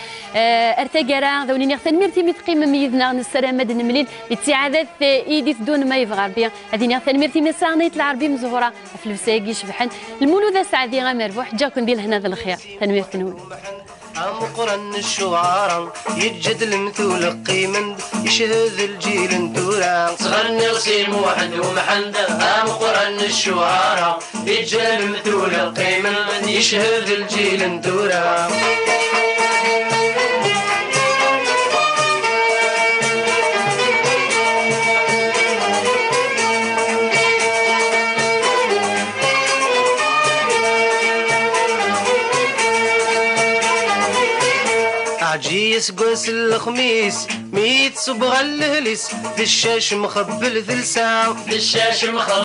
ارتقرا ذوني نغتن ميرتي متقيم ميزنا نسرا مدن مليل اتعادات ايدي دون ما يبغى ربي هذه نغتن ميرتي مسانيت العربي مزهوره فلوساكي شبحن المولوده سعدي غامربوح جاكم ديال هنا ذا الخير تنوير تنوي مقرن الشعراء يجد المثول قيمن يشهد الجيل انتورا صغرني غسيل موحد ومحند مقرن الشعراء يجد المثول قيمن يشهد الجيل انتورا عجي يسقوس الخميس ميت صبغ الهلس ذي الشاش مخبل ذي الساعة ذي الشاش مخبل